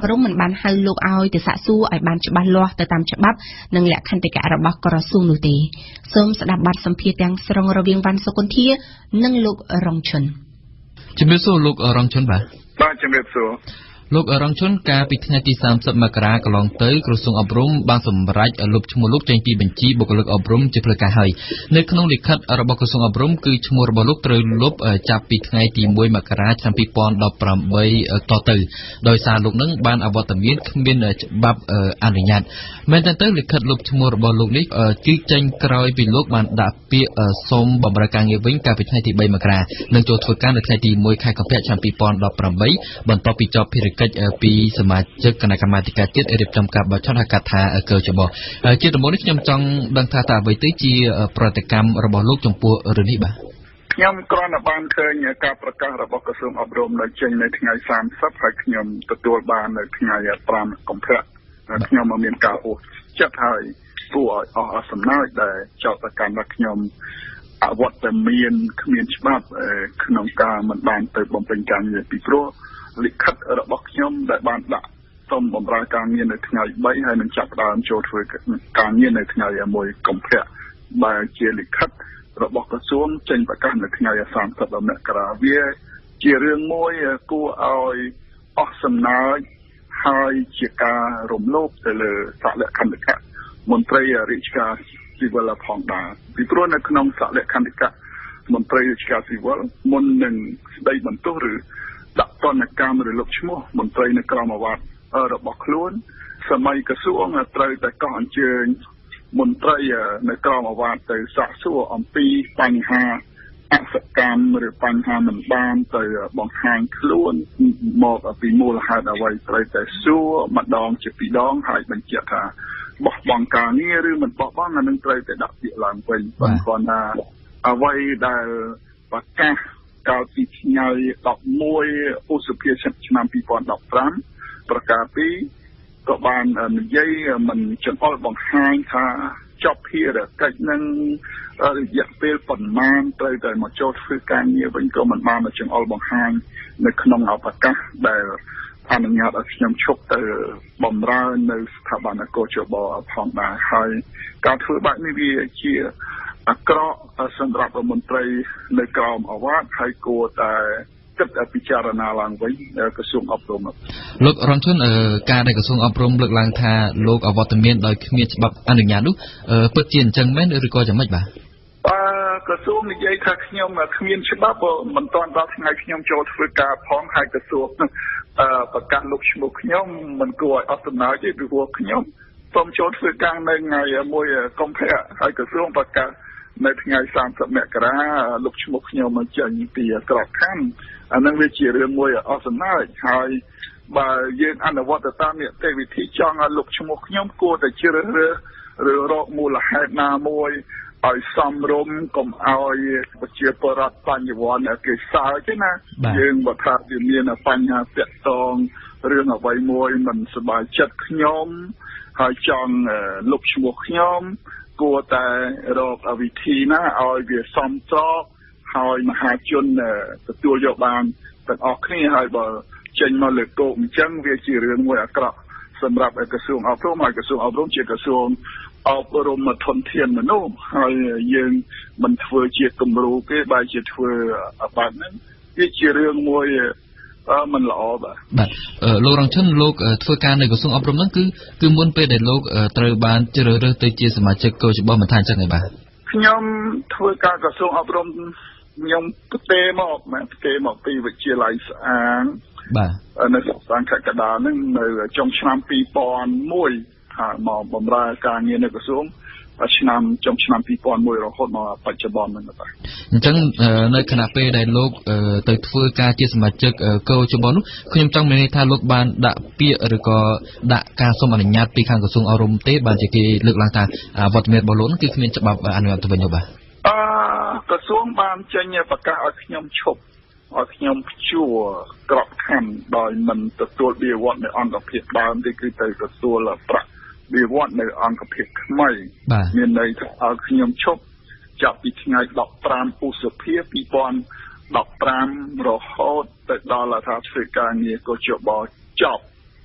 រំមិនបានហៅលោកឲ្យទៅសាកសួរឲ្យបានច្បាស់លាស់ទៅតាមច្បាប់និងលក្ខន្តិកៈរបស់ក្រសួងនោះទេសូមស្ដាប់បទសម្ភាសន៍ទាំងស្រុងរវាងវ៉ាន់សុគន្ធានិងលោករងឈុនជំរាបសួរលោករងឈុនបាទបាទជំរាបសួរលោករងឈុនកាលពីថ្ងៃទីសាមសិបមករាកន្លងទៅក្រសួងអប់រំបានសម្រេចលុបឈ្មោះលោកចេញពីបញ្ជីបុគ្គលិកអប់រំជាផ្លូវការហើយនៅក្នុងលិខិតរបស់ក្រសួងអប់រំគឺឈ្មោះរបស់លោកត្រូវលុបចាប់ពីថ្ងៃទីមួយមករាឆ្នាំពីរពាន់ដប់ប្រាំបីតទៅដោយសារលោកនឹងបានអវត្តមានគ្មានច្បាប់អនុញ្ញាតមែនតើទៅលិខិតលុបឈ្មោះរបស់លោកនេះគឺចេញក្រោយពីលោកបានដាក់ពាក្យសូមបម្រើការងារវិញកាលពីថ្ងៃទីបីមករានិងចូលធ្វើការនៅថ្ងៃទីមួយខែកុម្ភៈឆ្នាំពីរពាន់ដប់ប្រាំបីបន្ទាប់ពីចប់ភារកិច្ចពីសមាជិកគណៈកម្មាធិការជាតិរៀបចំការបោះឆ្នោតហៅកាត់ថាកោចបជាដំបូងនេះខ្ញុំចង់ដឹងថាតើអ្វីទៅជាប្រតិកម្មរបស់លោកចំពោះរឿងនេះបាទខ្ញុំគ្រាន់តែបានឃើញការប្រកាសរបស់ក្រសួងអប់រំនៅចេញនៅថ្ងៃសាមសិបហើយខ្ញុំទទួលបាននៅថ្ងៃប្រាំកុម្ភៈខ្ញុំមកមានការអូសចិត្តហើយគួរឲ្យអស់សំណើចដែលចោទប្រកាន់ថាខ្ញុំអវត្តមានគ្មានច្បាប់ក្នុងការមិនបានទៅបំពេញការងារពីព្រោះលិខិតរបស់ខ្ញុំដែលបានដាក់សូមបម្រើការងារនៅថ្ងៃបីហើយនឹងចាប់ផ្ដើមចូលធ្វើការងារនៅថ្ងៃមួយកុម្ភៈបើជាលិខិតរបស់ក្រសួងចេញប្រកាសនៅថ្ងៃសាមសិបមករាវាជារឿងមួយគួរឲ្យអស់សំណើចហើយជាការរំលោភទៅលើសក្តិខន្តិកៈមន្ត្រីរាជការស៊ីវិលផងដែរពីព្រោះនៅក្នុងសក្តិខន្តិកៈមន្ត្រីរាជការស៊ីវិលមុននឹងស្ដីបន្ទោសឬដាក់ទណ្ឌកម្មឬលុបឈ្មោះមន្ត្រីនៅក្រមអាវ៉ាត់របស់ខ្លួនសម័យក្រសួងត្រូវតែកោះអញ្ជើញមន្ត្រីនៅក្រមអាវ៉ាត់ទៅសាកសួរអំពីបញ្ហាអសកម្មឬបញ្ហាមិនបានទៅបង្ហាញខ្លួនមកពីមូលហេតុអ្វីត្រូវតែសួរម្ដងជាពីរដងហើយបញ្ជាក់ថាបោះបង់ការងារឬមិនបោះបង់អានឹងត្រូវតែដាក់ពាក្យឡើងវិញបើគាត់ថាអ្វីដែលប្រកាសកាលពីថ្ងៃដប់មួយឧសភាឆ្នាំពីរពាន់ដប់ប្រាំប្រកាសពីក៏បាននិយាយមិនចង្អុលបង្ហាញថាចប់ភារកិច្ចនឹងរយៈពេលប៉ុន្មានត្រូវតែមកចូលធ្វើការងារវិញក៏មិនបានមកចង្អុលបង្ហាញនៅក្នុងឱកាសដែលអនុញ្ញាតឲ្យខ្ញុំឈប់ទៅបម្រើនៅស្ថាប័នកោចបផងដែរហើយការធ្វើបែបនេះវាជាអាក្រក់សម្រាប់មន្ត្រីនៅក្រមអាវ៉ាត់ហើយគួរតែគិតពិចារណាឡើងវិញក្រសួងអប់រំលោករងឈុនការដែលក្រសួងអប់រំលើកឡើងថាលោកអវត្តមានដោយគ្មានច្បាប់អនុញ្ញាតនោះពិតជាអញ្ចឹងមែនឬក៏យ៉ាងម៉េចបាទបាទក្រសួងនិយាយថាខ្ញុំគ្មានច្បាប់មិនទាន់ដល់ថ្ងៃខ្ញុំចូលធ្វើការផងហើយក្រសួងប្រកាសលុបឈ្មោះខ្ញុំមិនគួរឲ្យអត់សំណើចទេពីព្រោះខ្ញុំសូមចូលធ្វើការនៅថ្ងៃមួយកុម្ភៈហើយក្រសួងប្រកាសនៅថ្ងៃសាមសិបមករាលុបឈ្មោះខ្ញុំមកចេញពីក្របខ័ណ្ឌអានឹងវាជារឿងមួយអស់សំណើចហើយបើយើងអនុវត្តតាមនីតិវិធីចង់ឲ្យលុបឈ្មោះខ្ញុំគួរតែជ្រើសរើសឬរកមូលហេតុណាមួយឲ្យសមរម្យកុំឲ្យប្រជាពលរដ្ឋបញ្ញវន្តគេសើចទេណាយើងបើថាវាមានបញ្ហាតាក់ទងរឿងអ្វីមួយមិនសប្បាយចិត្តខ្ញុំហើយចង់លុបឈ្មោះខ្ញុំគួរតែរកវិធីណាឲ្យវាសមស្របហើយមហាជនទទួលយកបានទាំងអស់គ្នាហើយបើចេញមកលើកោកអញ្ចឹងវាជារឿងមួយអាក្រក់សម្រាប់ក្រសួងអប់រំហើយក្រសួងអប់រំជាក្រសួងអប់រំធនធានមនុស្សហើយយើងមិនធ្វើជាគំរូគេបែរជាធ្វើបែបហ្នឹងវាជារឿងមួយមិនល្អបាទបាទលោករងឈុនលោកធ្វើការនៅក្រសួងអប់រំហ្នឹងគឺគឺមុនពេលដែលលោកត្រូវបានជ្រើសរើសទៅជាសមាជិកកោចបមិនថាអញ្ចឹងឯបាទខ្ញុំធ្វើការក្រសួងអប់រំខ្ញុំផ្ទេរមកមែនផ្ទេរមកពីវិទ្យាល័យស្អាងបាទនៅស្ថានភាពកដាលហ្នឹងនៅចុងឆ្នាំពីរពាន់មួយហើយមកបម្រើការងារនៅក្រសួងឆ្នាំចុងឆ្នាំពីរពាន់មួយរហូតមកបច្ចុប្បន្នហ្នឹងបាទអញ្ចឹងនៅខណៈពេលដែលលោកទៅធ្វើការជាសមាជិកកោចបនោះខ្ញុំចង់មានន័យថាលោកបានដាក់ពាក្យឬក៏ដាក់ការសុំអនុញ្ញាតពីខាងក្រសួងអប់រំទេបានជាគេលើកឡើងថាវត្តមានរបស់លោកគឺគ្មានច្បាប់អនុញ្ញាតទៅវិញបាទអឺក្រសួងបានចេញប្រកាសឲ្យខ្ញុំឈប់ឲ្យខ្ញុំព្យួរក្របខ័ណ្ឌដោយមិនទទួលបៀវត្សនៅអង្គភាពដើមទេគឺទៅទទួលប្រាក់បៀវត្សនៅអង្គភាពថ្មីមានន័យថាឲ្យខ្ញុំឈប់ចាប់ពីថ្ងៃដប់ប្រាំឧសភាពីរពាន់ដប់ប្រាំរហូតទៅដល់ថាធ្វើការងារកោចបចប់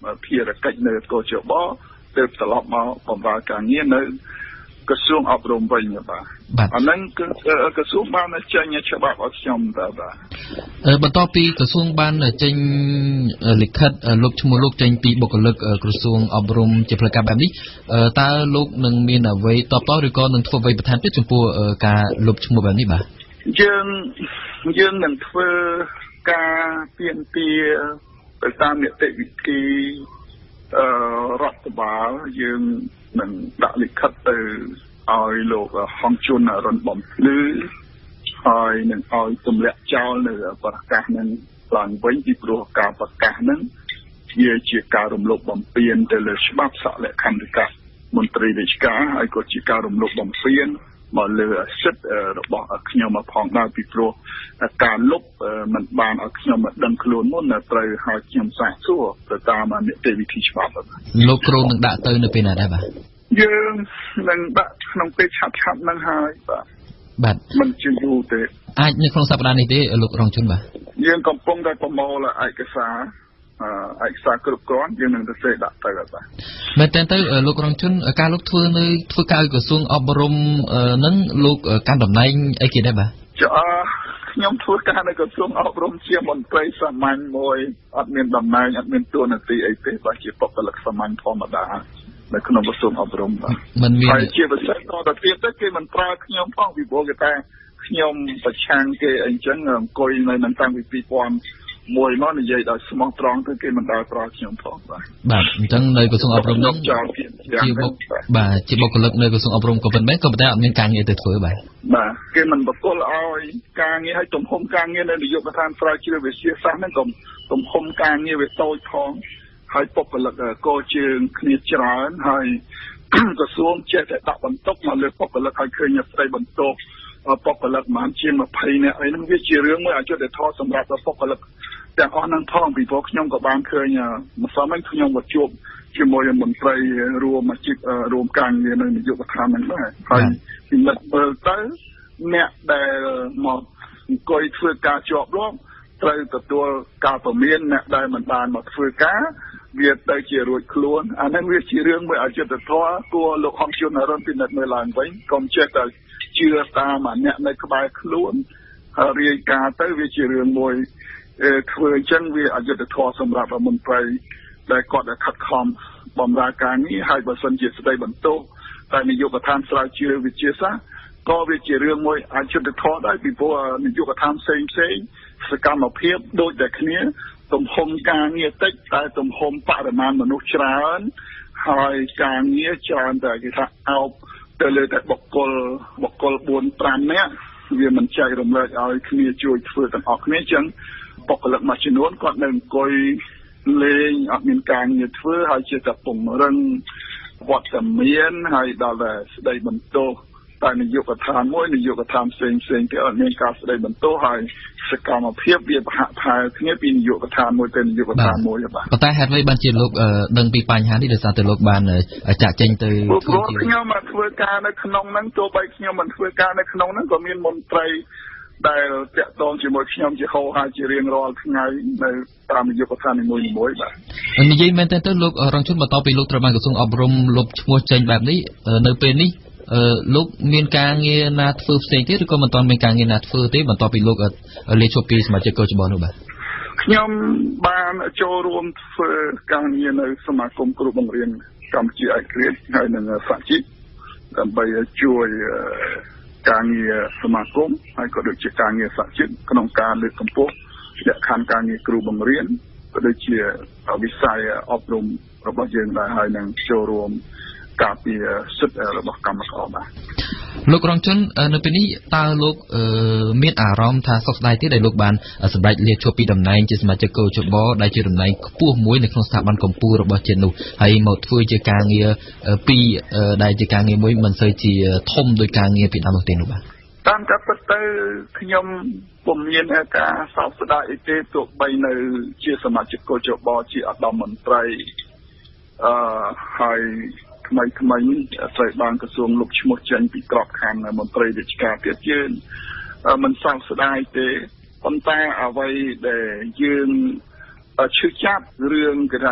ភារកិច្ចនៅកោជបទៅត្រឡប់មកបម្រើការងារនៅក្រសួងអប់រំវិញបាទអាហ្នឹងគឺក្រសួងបានចេញច្បាប់ឲ្យខ្ញុំតើបាទបន្ទាប់ពីក្រសួងបានចេញលិខិតលោកឈ្មោះលោកចេញពីបុគ្គលិកក្រសួងអប់រំជាផ្លូវការបែបនេះតើលោកនឹងមានអ្វីតបតឬក៏នឹងធ្វើអ្វីបន្ថែមទៀតចំពោះការលុបឈ្មោះបែបនេះបាទយើងយើងនឹងធ្វើការទាមទារទៅតាមនីតិវិធីអឺរដ្ឋបាលយើងនឹងដាក់លិខិតទៅឲ្យលោកហងជួនរនបំភ្លឺហើយនឹងឲ្យទម្លាក់ចោលនៅប្រកាសនឹងឡើងវិញពីព្រោះការប្រកាសនឹងវាជាការរំលោភបំពានទៅលើច្បាប់សកលខណ្ឌកមន្ត្រីរាជការហើយក៏ជាការរំលោភបំពានមកលើសិទ្ធិរបស់ខ្ញុំមកផងដែរពីព្រោះការលុបមិនបានឲ្យខ្ញុំមកដឹងខ្លួនមុនត្រូវឲ្យខ្ញុំសាកសួរទៅតាមនីតិវិធីច្បាប់លោកគ្រូនឹងដាក់ទៅនៅពេលណាដែរបាទយើងនឹងដាក់ក្នុងពេលឆាប់ឆាប់នឹងហើយបាទបាទមិនជាយូរទេអាចនៅក្នុងសប្តាហ៍នេះទេលោករងជនបាទយើងកំពុងតែប្រមូលឯកសារឯកសារគ្រប់គ្រាន់យើងនឹងទៅសេដាក់ទៅបាទមែនតើទៅលោករងជនការលោកធ្វើនៅធ្វើការក្រសួងអប់រំនឹងលោកកាន់តំណែងអីគេដែរបាទចាខ្ញុំធ្វើការនៅក្រសួងអប់រំជាមន្ត្រីសាមញ្ញមួយអត់មានតំណែងអត់មានតួនាទីអីទេបាទជាបុគ្គលិកសាមញ្ញធម្មតានៅក្នុងក្រសួងអប់រំបាទមិនមានហើយជាពិសេសក៏ទៅទៀតទៅគេមិនប្រើខ្ញុំផងពីព្រោះគេថាខ្ញុំប្រឆាំងគេអីចឹងអង្គុយនៅនឹងតាំងពីពីរពាន់មួយមកនិយាយដោយស្មោះត្រង់ទៅគេមិនដែលប្រើខ្ញុំផងបាទបាទអញ្ចឹងនៅក្រសួងអប់រំនោះជាបុគ្គបាទជាបុគ្គលិកនៅក្រសួងអប់រំក៏ប៉ុន្តែក៏ប៉ុន្តែអត់មានការងារទៅធ្វើបាទបាទគេមិនបកគលឲ្យការងារឲ្យទំហំការងារនៅនាយកដ្ឋានស្រាវជ្រាវវិទ្យាសាស្ត្រហ្នឹងក៏ទំហំការងារវាតូចផងហើយបុគ្គលិកកោជើងគ្នាច្រើនហើយក្រសួងចេះតែដាក់បន្ទុកមកលើបុគ្គលិកឲ្យឃើញស្ដីបន្ទុកបុគ្គលិកប្រហែលជាម្ភៃនាក់អីហ្នឹងវាជារឿងមួយអយុត្តិធម៌សម្រាប់បុគ្គលិកទាំងអស់ហ្នឹងផងពីព្រោះខ្ញុំក៏បានឃើញម្សិលមិញខ្ញុំក៏ជួបជាមួយមន្ត្រីរួមអាជីពរួមការងារនៅនាយកដ្ឋានហ្នឹងដែរហើយពិនិត្យមើលទៅអ្នកដែលមកអង្គុយធ្វើការជាប់លាប់ត្រូវទទួលការព្រមានអ្នកដែលមិនបានមកធ្វើការវាទៅជារួចខ្លួនអាហ្នឹងវាជារឿងមួយអយុត្តិធម៌គួរលោកហងជួនរនពិនិត្យមើលឡើងវិញកុំចេះតែជឿតាមអ្នកនៅក្បែរខ្លួនហើយរាយការណ៍ទៅវាជារឿងមួយធ្វើអញ្ចឹងវាអយុត្តិធម៌សម្រាប់មន្ត្រីដែលគាត់ខិតខំបម្រើការងារហើយបើសិនជាស្ដីបន្ទោសតែនាយកដ្ឋានស្រាវជ្រាវវិទ្យាសាស្ត្រក៏វាជារឿងមួយអយុត្តិធម៌ដែរពីព្រោះនាយកដ្ឋានផ្សេងផ្សេងសកម្មភាពដូចតែគ្នាទំហំការងារតិចតែទំហំបរិមាណមនុស្សច្រើនហើយការងារច្រើនតែគេថាអោបទៅលើតែបុគ្គលបុគ្គលបួនប្រាំនាក់វាមិនចែករំលែកឲ្យគ្នាជួយធ្វើទាំងអស់គ្នាអញ្ចឹងបុគ្គលិកមួយចំនួនគាត់នៅអង្គុយលេងអត់មានការងារធ្វើហើយជាតែពង្រឹងវត្តមានហើយដល់តែស្ដីបន្ទោសតែនាយកដ្ឋានមួយនាយកដ្ឋានផ្សេងផ្សេងគេអត់មានការស្ដីបន្ទោសហើយសកម្មភាពវាប្រហាក់ប្រហែលគ្នាពីនាយកដ្ឋានមួយទៅនាយកដ្ឋានមួយបាទប៉ុន្តែហេតុអ្វីបានជាលោកដឹងពីបញ្ហានេះដោយសារតែលោកបានចាក់ចេញទៅធ្វើជាខ្ញុំមកធ្វើការនៅក្នុងហ្នឹងទោះបីខ្ញុំមិនធ្វើការនៅក្នុងហ្នឹងក៏មានមន្ត្រីដែលតាក់ទងជាមួយខ្ញុំជាហោហាជារៀងរាល់ថ្ងៃនៅតាមនាយកដ្ឋាននីមួយៗបាទនិយាយមែនតើទៅលោករងជនបន្តពីលោកត្រូវបានក្រសួងអប់រំលុបឈ្មោះចេញបែបនេះនៅពេលនេះអឺលោកមានការងារណាធ្វើផ្សេងទៀតឬក៏មិនទាន់មានការងារណាធ្វើទេបន្ទាប់ពីលោកលាឈប់ពីសមាជិកកោជបនោះបាទខ្ញុំបានចូលរួមធ្វើការងារនៅសមាគមគ្រូបង្រៀនកម្ពុជាឯករាជ្យហើយនឹងសហជីពដើម្បីជួយការងារសមាគមហើយក៏ដូចជាការងារសហជីពក្នុងការលើកកម្ពស់លក្ខខណ្ឌការងារគ្រូបង្រៀនក៏ដូចជាវិស័យអប់រំរបស់យើងដែរហើយនឹងចូលរួមការពារសិទ្ធិរបស់កម្មករបាទលោករងជននៅពេលនេះតើលោកមានអារម្មណ៍ថាសោកស្ដាយទេដែលលោកបានសម្រេចលាឈប់ពីតំណែងជាសមាជិកកោជបដែលជាតំណែងខ្ពស់មួយនៅក្នុងស្ថាប័នកម្ពុជារបស់ជាតិនោះហើយមកធ្វើជាការងារពីរដែលជាការងារមួយមិនសូវជាធំដោយការងារពីដើមនោះទេនោះបាទតាមការពិតទៅខ្ញុំពុំមានការសោកស្ដាយអីទេទោះបីនៅជាសមាជិកកោជបជាឧត្តមមន្ត្រីអឺហើយថ្មីថ្មីត្រូវបានក្រសួងលុបឈ្មោះចេញពីក្របខ័ណ្ឌមន្ត្រីរាជការទៀតយើងមិនសោកស្ដាយទេប៉ុន្តែអ្វីដែលយើងឈឺចាប់រឿងគេថា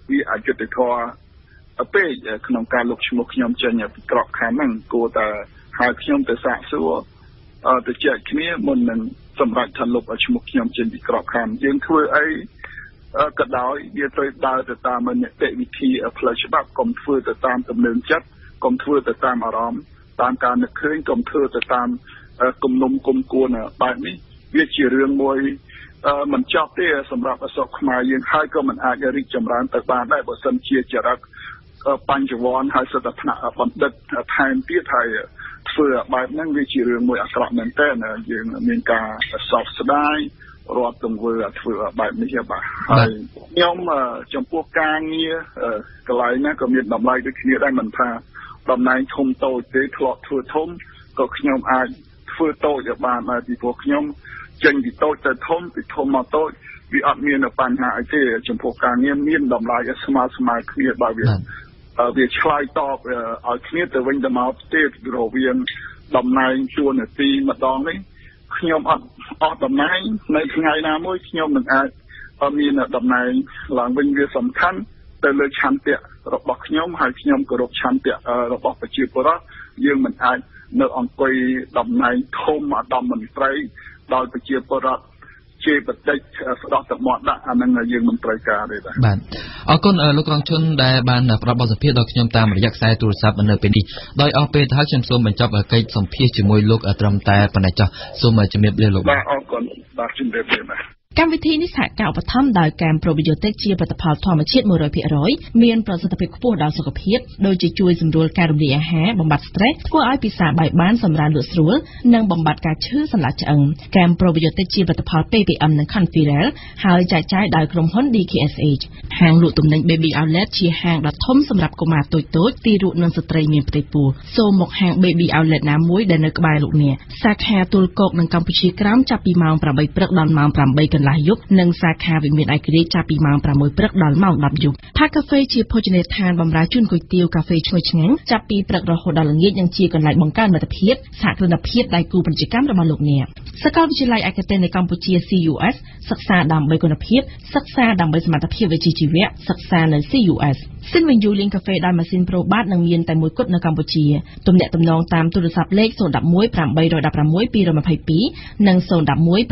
វាអយុត្តិធម៌ពេកក្នុងការលុបឈ្មោះខ្ញុំចេញពីក្របខ័ណ្ឌហ្នឹងគួរតែហៅខ្ញុំទៅសាកសួរអឺទៅចែកគ្នាមុននឹងសម្រាប់ថាលុបឈ្មោះខ្ញុំចេញពីក្របខ័ណ្ឌយើងធ្វើអីក៏ដោយវាត្រូវដើរទៅតាមនីតិវិធីផ្លូវច្បាប់កុំធ្វើទៅតាមទំនឹងចិត្តកុំធ្វើទៅតាមអារម្មណ៍តាមការនឹកឃើញកុំធ្វើទៅតាមគំនុំគុំគួនបែបនេះវាជារឿងមួយមិនចប់ទេសម្រាប់អសកខ្មែរយើងហើយក៏មិនអាចរីកចម្រើនទៅបានដែរបើសិនជាចរិតបញ្ញវន្តហើយសិទ្ធិថ្នាក់បណ្ឌិតថែមទៀតហើយធ្វើបែបហ្នឹងវាជារឿងមួយអាក្រក់មែនតើយើងមានការសោកស្ដាយរាប់ទង្វើធ្វើបែបនេះបាទហើយខ្ញុំចំពោះការងារកន្លែងណាក៏មានតម្លៃដូចគ្នាដែរមិនថាតំណែងធំតូចទេធ្លាប់ធ្វើធំក៏ខ្ញុំអាចធ្វើតូចឲ្យបានដែរពីព្រោះខ្ញុំចេញពីតូចទៅធំពីធំមកតូចវាអត់មានបញ្ហាអីទេចំពោះការងារមានតម្លៃស្មើស្មើគ្នាបើវាវាឆ្លើយតបឲ្យគ្នាទៅវិញទៅមកទេរវាងតំណែងជួននាទីម្ដងនេះខ្ញុំអត់អស់តំណែងនៅថ្ងៃណាមួយខ្ញុំនឹងអាចមានតំណែងឡើងវិញវាសំខាន់ទៅលើឆន្ទៈរបស់ខ្ញុំហើយខ្ញុំគោរពឆន្ទៈរបស់ប្រជាពលរដ្ឋយើងមិនអាចនៅអង្គុយតំណែងធំឧត្តមមន្ត្រីដោយប្រជាពលរដ្ឋជាបតិចស្ដោះទៅមាត់ដាក់អានឹងយើងមិនត្រូវការទេបាទបាទអរគុណលោករងជនដែលបានផ្ដល់បទសម្ភាសន៍ដល់ខ្ញុំតាមរយៈខ្សែទូរស័ព្ទនៅពេលនេះដោយអស់ពេលទៅហើយខ្ញុំសូមបញ្ចប់កិច្ចសម្ភាសន៍ជាមួយលោកត្រឹមតែប៉ុណ្ណេះចុះសូមជំរាបលាលោកបាទអរគុណបាទជំរាបលាបាទកម្មវិធីនេះសហការឧបត្ថម្ភដោយគែមប្រូប៊ីយ៉ូទិកជាផលិតផលធម្មជាតិ one hundred percent មានប្រសិទ្ធភាពខ្ពស់ដល់សុខភាពដូចជាជួយសម្រួលការរំលាយអាហារបំបត្តិ stress ធ្វើឲ្យពិសាបាយបានសម្រានលក់ស្រួលនិងបំបត្តិការឈឺសន្លាក់ឆ្អឹងគែមប្រូប៊ីយ៉ូទិកជាផលិតផល pê pê em និង Conferel ហើយចែកចាយដោយក្រុមហ៊ុន D K S H ហាងលក់ទំនិញ Baby Outlet ជាហាងដ៏ធំសម្រាប់កុមារតូចៗទីរក់និងស្ត្រីមានផ្ទៃពោះសូមមកហាង Baby Outlet ណាមួយដែលនៅក្បែរលោកអ្នកសាខាទួលគោកនៅកម្ពុជាក្រោមចាប់ពីម៉ោងeightព្រឹកដល់ម៉ោងeightកន្លះយប់និងសាខាវិមានឯករាជ្យចាប់ពីម៉ោងsixព្រឹកដល់ម៉ោងtenយប់ផាកាហ្វេជាភោជនីយដ្ឋានបម្រើជូនគុយទាវកាហ្វេឈ្ងុយឆ្ងាញ់ចាប់ពីព្រឹករហូតដល់ល្ងាចនិងជាកន្លែងបង្កើនមិត្តភាពសហគ្រិនភាពដៃគូពាណិជ្ជកម្មរបស់លោកអ្នកសាកលវិទ្យាល័យឯកទេសនៅកម្ពុជា C U S សិក្សាដើម្បីគុណភាពសិក្សាដើម្បីសមត្ថភាពវិជ្ជាជីវៈសិក្សានៅ C U S សិនវិញយូលីងកាហ្វេដោយម៉ាស៊ីនប្រូបាតនឹងមានតែមួយគត់នៅកម្ពុជាទំនាក់ទំនងតាមទូរស័ព្ទលេខzero one one eight one six two twoនិងzero one one eight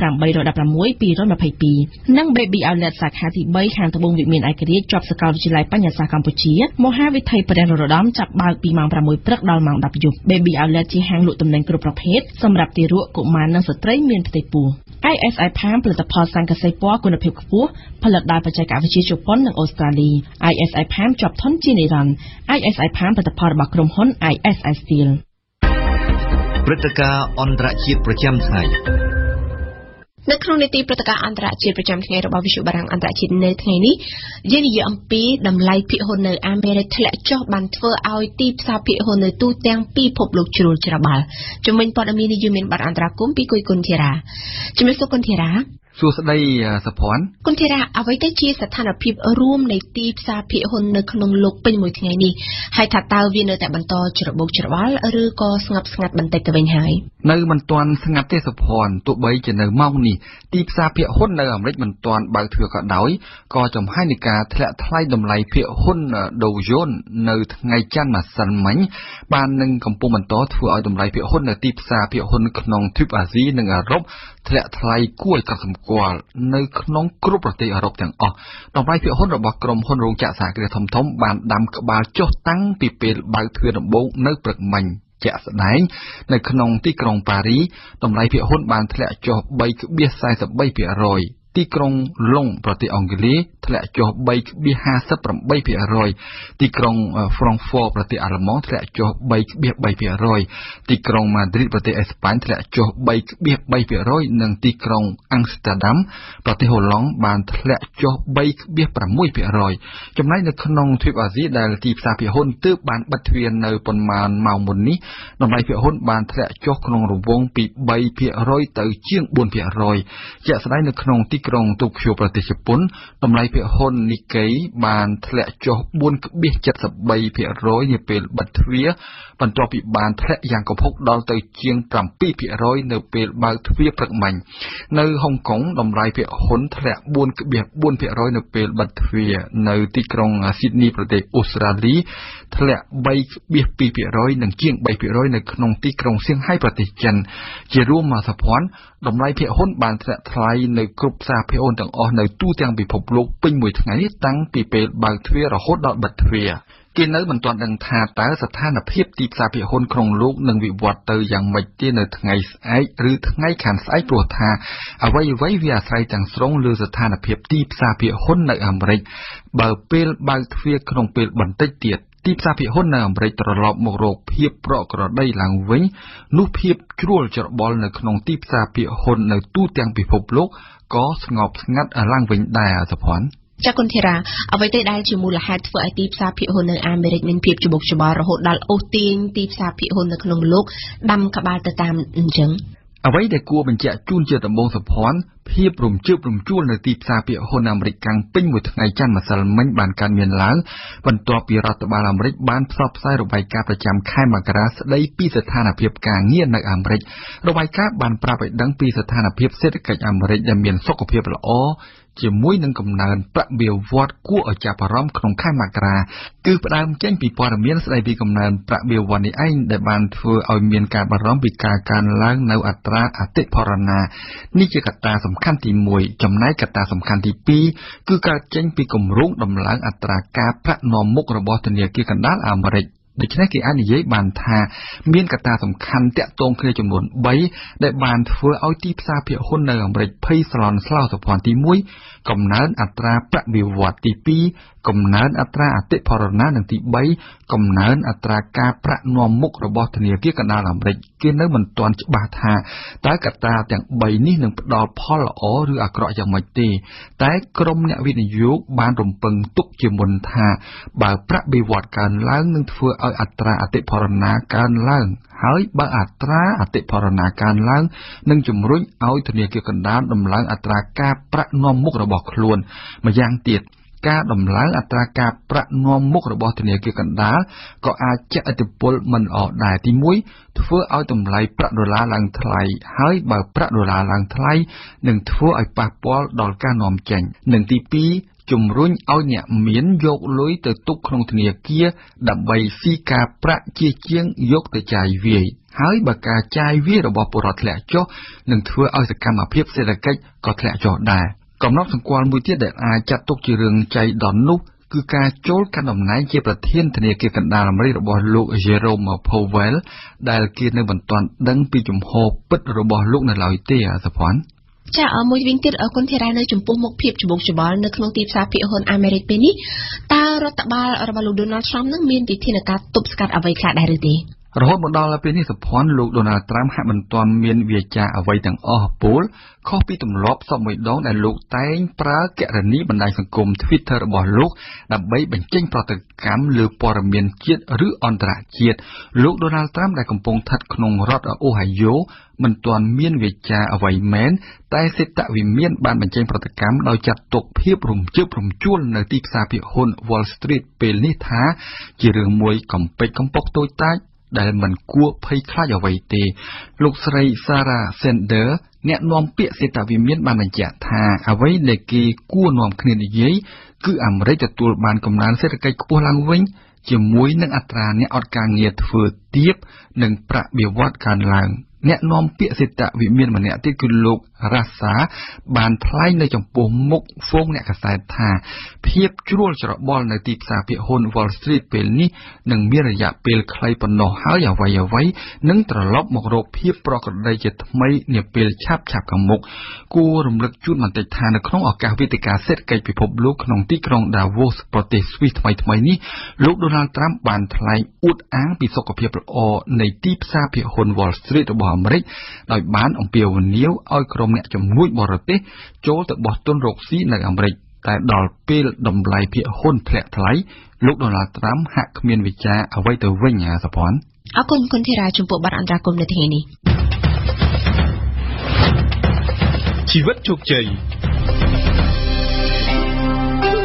one six two twoនិង Baby Outlet សាខាទីthreeខាងត្បូងវិមានឯករាជ្យជាប់សាកលវិទ្យាល័យបញ្ញាសាស្ត្រកម្ពុជាមហាវិថីព្រះនរោត្តមចាប់បើកពីម៉ោងsixព្រឹកដល់ម៉ោងtenយប់ Baby Outlet ជាហាងលក់ទំនិញគ្រប់ប្រភេទសម្រាប់ទារកកុមារនិងស្ត្រីមានផ្ទៃពោះ I S I Palm ផលិតផលសង្កសីពណ៌គុណភាពខ្ពស់ផលិតដោយបច្ចេកវិទ្យាជប៉ុននិងអូស្ត្រាលី I S I Palm ជាប់ធន់ជានិរន្តរ៍ I S I Palm ផលិតផលរបស់ក្រុមហ៊ុន I S I Steel ព្រឹត្តិការណ៍អន្តរជាតិប្រចាំថ្ងៃនៅក្នុងនីតិព្រឹត្តិការណ៍អន្តរជាតិប្រចាំថ្ងៃរបស់វិទ្យុបារាំងអន្តរជាតិនៅថ្ងៃនេះយើងនិយាយអំពីតម្លៃភាគហ៊ុននៅអាមេរិកធ្លាក់ចុះបានធ្វើឲ្យទីផ្សារភាគហ៊ុននៅទូទាំងពិភពលោកជ្រុលច្របល់ជំវិញព័ត៌មាននេះយើងមានបាត់អន្តរាគមន៍ពីគុយគុនធីរ៉ាជំរាបសួរគុនធីរ៉ាសួស្តីសុភ័ណ្ឌគុនធីរ៉ាអ្វីទៅជាស្ថានភាពរួមនៃទីផ្សារភាគហ៊ុននៅក្នុងលោកពេញមួយថ្ងៃនេះហើយថាតើវានៅតែបន្តច្របូកច្របល់ឬក៏ស្ងប់ស្ងាត់បន្តិចទៅវិញហើយនៅមិនទាន់ស្ងាត់ទេសុភ័ណ្ឌទោះបីជានៅម៉ោងនេះទីផ្សារភាគហ៊ុននៅអាមេរិកមិនទាន់បើកទ្វារក៏ដោយក៏ចំហាយនៃការធ្លាក់ថ្លៃតម្លៃភាគហ៊ុន Dow Jones នៅថ្ងៃច័ន្ទម្សិលមិញបាននឹងកំពុងបន្តធ្វើឲ្យតម្លៃភាគហ៊ុននៅទីផ្សារភាគហ៊ុនក្នុងទ្វីបអាស៊ីនិងអឺរ៉ុបធ្លាក់ថ្លៃគួរឲ្យកត់សម្គាល់នៅក្នុងគ្រប់ប្រទេសអឺរ៉ុបទាំងអស់តម្លៃភាគហ៊ុនរបស់ក្រុមហ៊ុនរោងចក្រសហគ្រាសធំៗបានដាំក្បាលចុះតាំងពីពេលបើកទ្វារដំបូងនៅព្រឹកមិញជាក់ស្ដែងនៅក្នុងទីក្រុងប៉ារីតម្លៃភាគហ៊ុនបានធ្លាក់ចុះthree point four three percentទីក្រុងឡុងប្រទេសអង់គ្លេសធ្លាក់ចុះthree point five eight percentទីក្រុង Frankfurt ប្រទេសអាល្លឺម៉ង់ធ្លាក់ចុះthree point three percentទីក្រុង Madrid ប្រទេសអេស្ប៉ាញធ្លាក់ចុះthree point three percentនិងទីក្រុង Amsterdam ប្រទេសហូឡង់បានធ្លាក់ចុះthree point six percent ចំណែកនៅក្នុងទ្វីបអាស៊ីដែលទីផ្សារភាគហ៊ុនទើបបានបិទទ្វារនៅប៉ុន្មានម៉ោងមុននេះតម្លៃភាគហ៊ុនបានធ្លាក់ចុះក្នុងរង្វង់ពីthree percentទៅជាងfour percent ជាក់ស្ដែងនៅក្នុងទីក្រុងតូក្យូប្រទេសជប៉ុនតម្លៃភាភាគហ៊ុននីកេបានធ្លាក់ចុះ bốn phẩy bảy mươi ba phần trăm នាពេលបិទទ្វារបន្ទាប់ពីបានធ្លាក់យ៉ាងគំហុកដល់ទៅជាង seven percent នៅពេលបើកទ្វារព្រឹកមិញនៅហុងកុងតម្លៃភាគហ៊ុនធ្លាក់ bốn phẩy bốn percent នៅពេលបិទទ្វារនៅទីក្រុង Sydney ប្រទេសអូស្ត្រាលីធ្លាក់ three phẩy two percent និងជាង three percent នៅក្នុងទីក្រុងសៀងហៃប្រទេសចិនជារួមមកសហព័ន្ធតម្លៃភាគហ៊ុនបានធ្លាក់ថ្លៃនៅគ្រប់ផ្សារភាគហ៊ុនទាំងអស់នៅទូទាំងពិភពលោកពេញមួយថ្ងៃនេះតាំងពីពេលបើកទ្វាររហូតដល់បិទទ្វារគេនៅមិនទាន់ដឹងថាតើស្ថានភាពទីផ្សារភាគហ៊ុនក្នុងលោកនឹងវិវត្តទៅយ៉ាងម៉េចទេនៅថ្ងៃស្អែកឬថ្ងៃខាងស្អែកព្រោះថាអ្វីអ្វីវាអាស្រ័យទាំងស្រុងលើស្ថានភាពទីផ្សារភាគហ៊ុននៅអាមេរិកបើពេលបើកទ្វារក្នុងពេលបន្តិចទៀតទីផ្សារភាគហ៊ុននៅអាមេរិកត្រឡប់មករកភាពប្រក្រតីឡើងវិញនោះភាពជ្រួលច្របល់នៅក្នុងទីផ្សារភាគហ៊ុននៅទូទាំងពិភពលោកក៏ស្ងប់ស្ងាត់ឡើងវិញដែរសុភ័ណ្ឌចាគុណធីរ៉ាអ្វីទៅដែលជាមូលហេតុធ្វើឲ្យទីផ្សារភាគហ៊ុននៅអាមេរិកមានភាពច្បុកច្បល់រហូតដល់អូសទាញទីផ្សារភាគហ៊ុននៅក្នុងលោកដាំក្បាលទៅតាមអញ្ចឹងអ្វីដែលគួរបញ្ជាក់ជូនជាដំបូងសុភ័ណ្ឌភាពរំជើបរំជួលនៅទីផ្សារភាគហ៊ុនអាមេរិកកាំងពេញមួយថ្ងៃច័ន្ទម្សិលមិញបានកើតមានឡើងបន្ទាប់ពីរដ្ឋបាលអាមេរិកបានផ្សព្វផ្សាយរបាយការណ៍ប្រចាំខែមករាស្ដីពីស្ថានភាពការងារនៅអាមេរិករបាយការណ៍បានប្រាប់ឲ្យដឹងពីស្ថានភាពសេដ្ឋកិច្ចអាមេរិកដែលមានសុខភាពល្អជាមួយនឹងកំណើនប្រាក់បៀវត្សគួរឲ្យចាប់អារម្មណ៍ក្នុងខែមករាគឺផ្ដើមចេញពីព័ត៌មានស្ដីពីកំណើនប្រាក់បៀវត្សនេះឯងដែលបានធ្វើឲ្យមានការបារម្ភពីការកើនឡើងនៅអត្រាអតិផរណានេះជាកត្តាសំខាន់ទីមួយចំណែកកត្តាសំខាន់ទីពីរគឺកើតចេញពីគម្រោងដំឡើងអត្រាការប្រាក់នាំមុខរបស់ធនាគារកណ្ដាលអាមេរិកដូច្នេះគេអាចនិយាយបានថាមានកត្តាសំខាន់តាក់ទងគ្នាចំនួនthreeដែលបានធ្វើឲ្យទីផ្សារភាគហ៊ុននៅអាមេរិកភ័យស្លន់ស្លោសុភ័ណ្ឌទីoneកំណើនអត្រាប្រាក់បៀវត្សទីtwoកំណើនអត្រាអតិផរណានិងទីthreeកំណើនអត្រាការប្រាក់នាំមុខរបស់ធនាគារកណ្ដាលអាមេរិកគេនៅមិនទាន់ច្បាស់ថាតើកត្តាទាំងthreeនេះនឹងផ្ដល់ផលល្អឬអាក្រក់យ៉ាងម៉េចទេតែក្រុមអ្នកវិនិយោគបានរំពឹងទុកជាមុនថាបើប្រាក់បៀវត្សកើនឡើងនឹងធ្វើឲ្យអត្រាអតិផរណាកើនឡើងហើយបើអត្រាអតិផរណាកើនឡើងនឹងជំរុញឲ្យធនាគារកណ្ដាលដំឡើងអត្រាការប្រាក់នាំមុខរបស់ខ្លួនម្យ៉ាងទៀតការដំឡើងអត្រាការប្រាក់នាំមុខរបស់ធនាគារកណ្ដាលក៏អាចជះឥទ្ធិពលមិនល្អដែរទីoneធ្វើឲ្យតម្លៃប្រាក់ដុល្លារឡើងថ្លៃហើយបើប្រាក់ដុល្លារឡើងថ្លៃនឹងធ្វើឲ្យប៉ះពាល់ដល់ការនាំចេញនិងទីtwoជំរុញឲ្យអ្នកមានយកលុយទៅទុកក្នុងធនាគារដើម្បីស៊ីការប្រាក់ជាជាងយកទៅចាយវាយហើយបើការចាយវាយរបស់ពលរដ្ឋធ្លាក់ចុះនឹងធ្វើឲ្យសកម្មភាពសេដ្ឋកិច្ចក៏ធ្លាក់ចុះដែរកំណត់សម្គាល់មួយទៀតដែលអាចចាត់ទុកជារឿងចៃដន្យនោះគឺការចូលកាន់តំណែងជាប្រធានធនាគារកណ្ដាលអាមេរិករបស់លោក Jerome Powell ដែលគេនៅមិនទាន់ដឹងពីជំហរពិតរបស់លោកនៅឡើយទេសុភ័ណ្ឌចាអមួយវិញទៀតគុណធីរ៉ានៅចំពោះមុខភាពច្បុកច្បល់នៅក្នុងទីផ្សារភាគហ៊ុនអាមេរិកពេលនេះតើរដ្ឋបាលរបស់លោក Donald Trump នឹងមានវិធានការទប់ស្កាត់អ្វីខ្លះដែរឬទេរហូតមកដល់ពេលនេះសុភ័ណ្ឌលោក Donald Trump ហាក់មិនទាន់មានវាចាអ្វីទាំងអស់ពលខុសពីទម្លាប់សពមួយដងដែលលោកតែងប្រើគណនីបណ្ដាញសង្គម Twitter របស់លោកដើម្បីបញ្ចេញប្រតិកម្មលើព័ត៌មានជាតិឬអន្តរជាតិលោក Donald Trump ដែលកំពុងស្ថិតក្នុងរដ្ឋ Ohio មិនទាន់មានវាចាអ្វីមែនតែសេតវិមានបានបញ្ចេញប្រតិកម្មដោយចាត់ទុកភាពរំជើបរំជួលនៅទីផ្សារភាគហ៊ុន Wall Street ពេលនេះថាជារឿងមួយកំពេចកំប៉ុកតូចតាចដែលមិនគួរភ័យខ្លាចអ្វីទេលោកស្រី Sarah Sanders អ្នកនាំពាក្យសេតវិមានបានបញ្ជាក់ថាអ្វីដែលគេគួរនាំគ្នានិយាយគឺអាមេរិកទទួលបានកំណើនសេដ្ឋកិច្ចខ្ពស់ឡើងវិញជាមួយនឹងអត្រាអ្នកអត់ការងារធ្វើទាបនិងប្រាក់បៀវត្សកើនឡើងអ្នកនាំពាក្យសេតវិមានម្នាក់ទៀតគឺលោក Rasa បានថ្លែងនៅចំពោះមុខហ្វូងអ្នកកាសែតថាភាពជ្រួលច្របល់នៅទីផ្សារភាគហ៊ុន Wall Street ពេលនេះនឹងមានរយៈពេលខ្លីប៉ុណ្ណោះហើយអ្វីអ្វីនឹងត្រឡប់មករកភាពប្រក្រតីជាថ្មីនាពេលឆាប់ឆាប់ខាងមុខគួររំលឹកជូនបន្តិចថានៅក្នុងឱកាសវេទិកាសេដ្ឋកិច្ចពិភពលោកក្នុងទីក្រុង Davos ប្រទេសស្វីសថ្មីថ្មីនេះលោក Donald Trump បានថ្លែងអួតអាងពីសុខភាពល្អនៃទីផ្សារភាគហ៊ុន Wall Street របស់អាមេរិកដោយបានអំពាវនាវឲ្យក្រុមអ្នកជំនួយបរទេសចូលទៅបោះទុនរកស៊ីនៅអាមេរិកតែដល់ពេលតម្លៃភាគហ៊ុនធ្លាក់ថ្លៃលោក Donald Trump ហាក់គ្មានវិចារអ្វីទៅវិញអាសុភ័ណ្ឌអរគុណគុណធីរ៉ាចំពោះបទអន្តរាគមន៍នៅថ្ងៃនេះជីវិតជោគជ័យ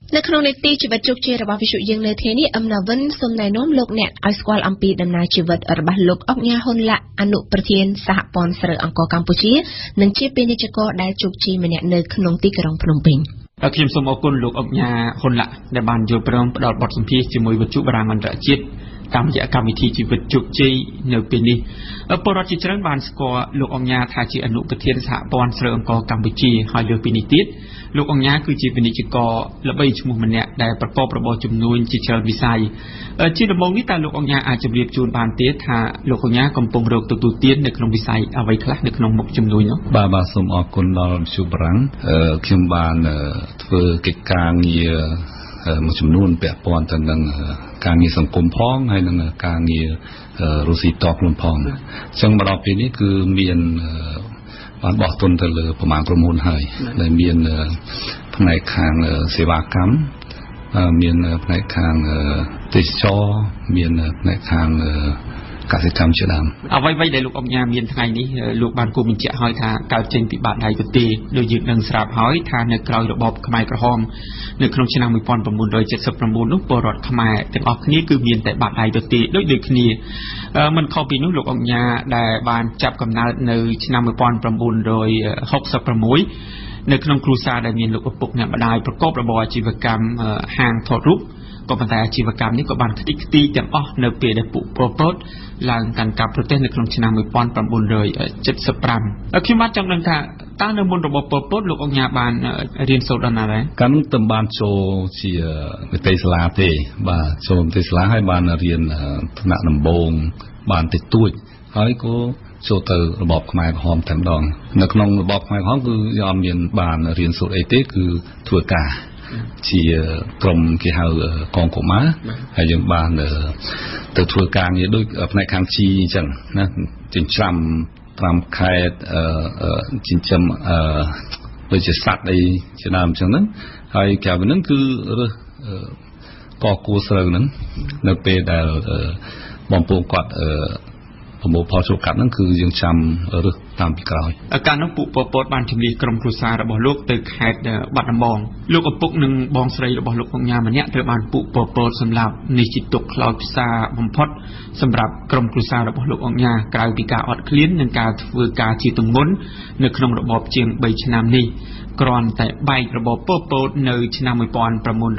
នៅក្នុងនីតិជីវិតជោគជ័យរបស់វិទ្យុយើងនៅថ្ងៃនេះអំណវិនសូមណែនាំលោកអ្នកឲ្យស្គាល់អំពីដំណើរជីវិតរបស់លោកអុកញ៉ាហ៊ុនឡាក់អនុប្រធានសហព័ន្ធស្រូវអង្គរកម្ពុជានិងជាពាណិជ្ជករដែលជោគជ័យម្នាក់នៅក្នុងទីក្រុងភ្នំពេញខ្ញុំសូមអរគុណលោកអុកញ៉ាហ៊ុនឡាក់ដែលបានយល់ព្រមផ្ដល់បទសម្ភាសន៍ជាមួយវិទ្យុបារាំងអន្តរជាតិតាមរយៈកម្មវិធីជីវិតជោគជ័យនៅពេលនេះពលរដ្ឋជាច្រើនបានស្គាល់លោកអុកញ៉ាថាជាអនុប្រធានសហព័ន្ធស្រូវអង្គរកម្ពុជាហើយលើពីនេះទៀតលោកអុកញ៉ាគឺជាពាណិជ្ជករល្បីឈ្មោះម្នាក់ដែលប្រកបរបរជំនួញជាច្រើនវិស័យជាដំបូងនេះតើលោកអុកញ៉ាអាចជម្រាបជូនបានទេថាលោកអុកញ៉ាកំពុងរកទទួលទាននៅក្នុងវិស័យអ្វីខ្លះនៅក្នុងមុខជំនួញនោះបាទបាទសូមអរគុណដល់វិទ្យុបារាំងខ្ញុំបានធ្វើកិច្ចការងារមួយចំនួនពាក់ព័ន្ធទៅនឹងការងារសង្គមផងហើយនឹងការងាររុស្ស៊ីតខ្លួនផងអញ្ចឹងមកដល់ពេលនេះគឺមានបានបោះទុនទៅលើប្រមាណក្រុមហ៊ុនហើយដែលមានផ្នែកខាងសេវាកម្មមានផ្នែកខាងទេសចរមានផ្នែកខាងកសិកម្មជាដើមអ្វីៗដែលលោកអុកញ៉ាមានថ្ងៃនេះលោកបានគូបញ្ជាក់ឲ្យថាកើតចេញពីបាតដៃទទេដោយយើងដឹងស្រាប់ហើយថានៅក្រោយរបបខ្មែរក្រហមនៅក្នុងឆ្នាំnineteen seventy-nineនោះពលរដ្ឋខ្មែរទាំងអស់គ្នាគឺមានតែបាតដៃទទេដូចដូចគ្នាមិនខុសពីនោះលោកអុកញ៉ាដែលបានចាប់កំណើតនៅឆ្នាំnineteen sixty-sixនៅក្នុងគ្រួសារដែលមានលោកឪពុកអ្នកម្ដាយប្រកបរបរអាជីវកម្មហាងថតរូបក៏ប៉ុន្តែអាជីវកម្មនេះក៏បានខ្ទេចខ្ទីទាំងអស់នៅពេលដែលពួកប៉ុលពតឡើងកាន់កាប់ប្រទេសនៅក្នុងឆ្នាំnineteen seventy-fiveខ្ញុំបាទចង់ដឹងថាតើនៅមុនរបបប៉ុលពតលោកអុកញ៉ាបានរៀនសូត្រដល់ណាដែរកាលនោះមិនបានចូលជាវិទ្យាសាលាទេបាទចូលវិទ្យាសាលាហើយបានរៀនថ្នាក់ដំបូងបានតិចតួចហើយក៏ចូលទៅរបបខ្មែរក្រហមតែម្ដងនៅក្នុងរបបខ្មែរក្រហមគឺយើងអត់មានបានរៀនសូត្រអីទេគឺធ្វើការជាក្រុមគេហៅកងកុមារហើយយើងបានទៅធ្វើការងារដូចផ្នែកខាងជីអញ្ចឹងណាចិញ្ចឹមតាមខេត្តចិញ្ចឹមដូចជាសត្វអីជាដើមអញ្ចឹងហ្នឹងហើយក្រៅពីហ្នឹងគឺរើសកគួរស្រូវហ្នឹងនៅពេលដែលបងប្អូនគាត់ប្រមូលផលចូលកាត់ហ្នឹងគឺយើងចាំរើសតាមពីក្រោយកាលនោះពួកប៉ុលពតបានជំនះក្រុមគ្រួសាររបស់លោកទៅខេត្តបាត់ដំបងលោកឪពុកនិងបងស្រីរបស់លោកអុកញ៉ាម្នាក់ត្រូវបានពួកប៉ុលពតសម្លាប់នេះជាទុកខ្លោចផ្សាបំផុតសម្រាប់ក្រុមគ្រួសាររបស់លោកអុកញ៉ាក្រៅពីការអត់ឃ្លាននិងការធ្វើការជាទម្ងន់នៅក្នុងរបបជាងthreeឆ្នាំនេះគ្រាន់តែបែករបបប៉ុលពតនៅឆ្នាំnineteen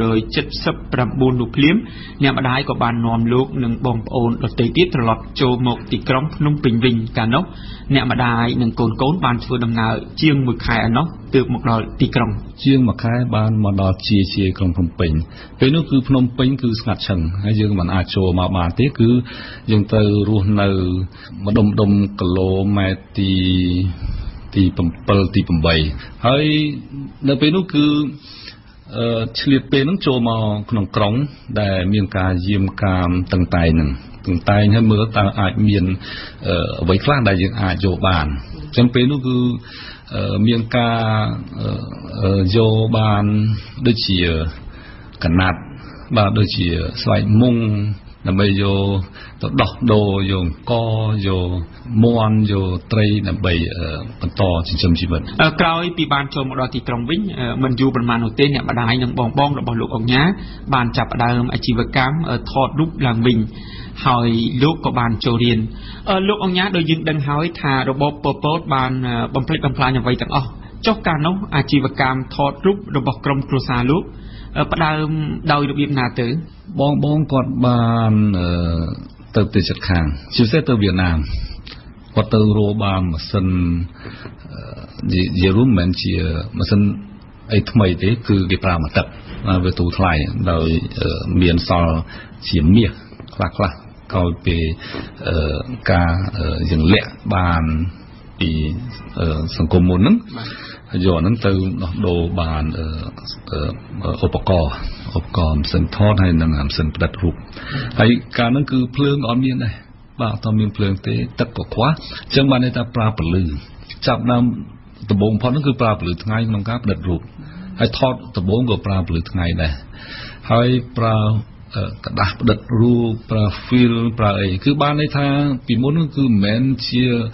seventy-nineនោះភ្លាមអ្នកម្ដាយក៏បាននាំលោកនិងបងប្អូនដទៃទៀតត្រឡប់ចូលមកទីក្រុងភ្នំពេញវិញកាលនោះអ្នកម្ដាយនិងកូនកូនបានធ្វើដំណើរជាងមួយខែឯណោះទើបមកដល់ទីក្រុងជាងមួយខែបានមកដល់ជាជាក្រុងភ្នំពេញពេលនោះគឺភ្នំពេញគឺស្ងាត់ឈឹងហើយយើងមិនអាចចូលមកបានទេគឺយើងទៅរស់នៅម្ដុំដុំគីឡូម៉ែត្រទីទីsevenទីeightហើយនៅពេលនោះគឺអឺឆ្លៀតពេលហ្នឹងចូលមកក្នុងក្រុងដែលមានការយាមកាមតឹងតែងហ្នឹងតឹងតែងហើយមើលតើអាចមានអ្វីខ្លះដែលយើងអាចយកបានអញ្ចឹងពេលនោះគឺមានការយកបានដូចជាកណាត់បាទដូចជាស្បែកមុងដើម្បីយកទៅដោះដូរយកកយកមាន់យកត្រីដើម្បីបន្តចិញ្ចឹមជីវិតក្រោយពីបានចូលមកដល់ទីក្រុងវិញមិនយូរប៉ុន្មាននោះទេអ្នកម្ដាយនិងបងបងរបស់លោកអុកញ៉ាបានចាប់ផ្ដើមអាជីវកម្មថតរូបឡើងវិញហើយលោកក៏បានចូលរៀនលោកអុកញ៉ាដោយយើងដឹងហើយថារបបប៉ុលពតបានបំផ្លិចបំផ្លាញអ្វីទាំងអស់ចុះកាលនោះអាជីវកម្មថតរូបរបស់ក្រុមគ្រួសារលោកផ្ដើមដោយរបៀបណាទៅបងបងគាត់បានទៅប្រទេសជិតខាងជាពិសេសទៅវៀតណាមគាត់ទៅរកបានម៉ាស៊ីននិយាយរួមមិនជាម៉ាស៊ីនអីថ្មីទេគឺគេប្រើមកទឹកវាទូថ្លៃដោយមានសល់ជាមាសខ្លះខ្លះក្រោយពេលការយើងលាក់បានពីសង្គមមុនហ្នឹងយកហ្នឹងទៅដោះដូរបានឧបករណ៍ឧបករណ៍ម៉ាស៊ីនថតហើយនិងម៉ាស៊ីនផ្ដិតរូបហើយកាលហ្នឹងគឺភ្លើងអត់មានដែរបាទអត់មានភ្លើងទេទឹកក៏ខ្វះអញ្ចឹងបានន័យថាប្រើពលឺចាប់ដើមដំបូងផុតហ្នឹងគឺប្រើពលឺថ្ងៃក្នុងការផ្ដិតរូបហើយថតដំបូងក៏ប្រើពលឺថ្ងៃដែរហើយប្រើกระดาษផ្ដិតរូបប្រើ film ប្រើអីគឺបានន័យថាពីមុនគឺមិនមែនជា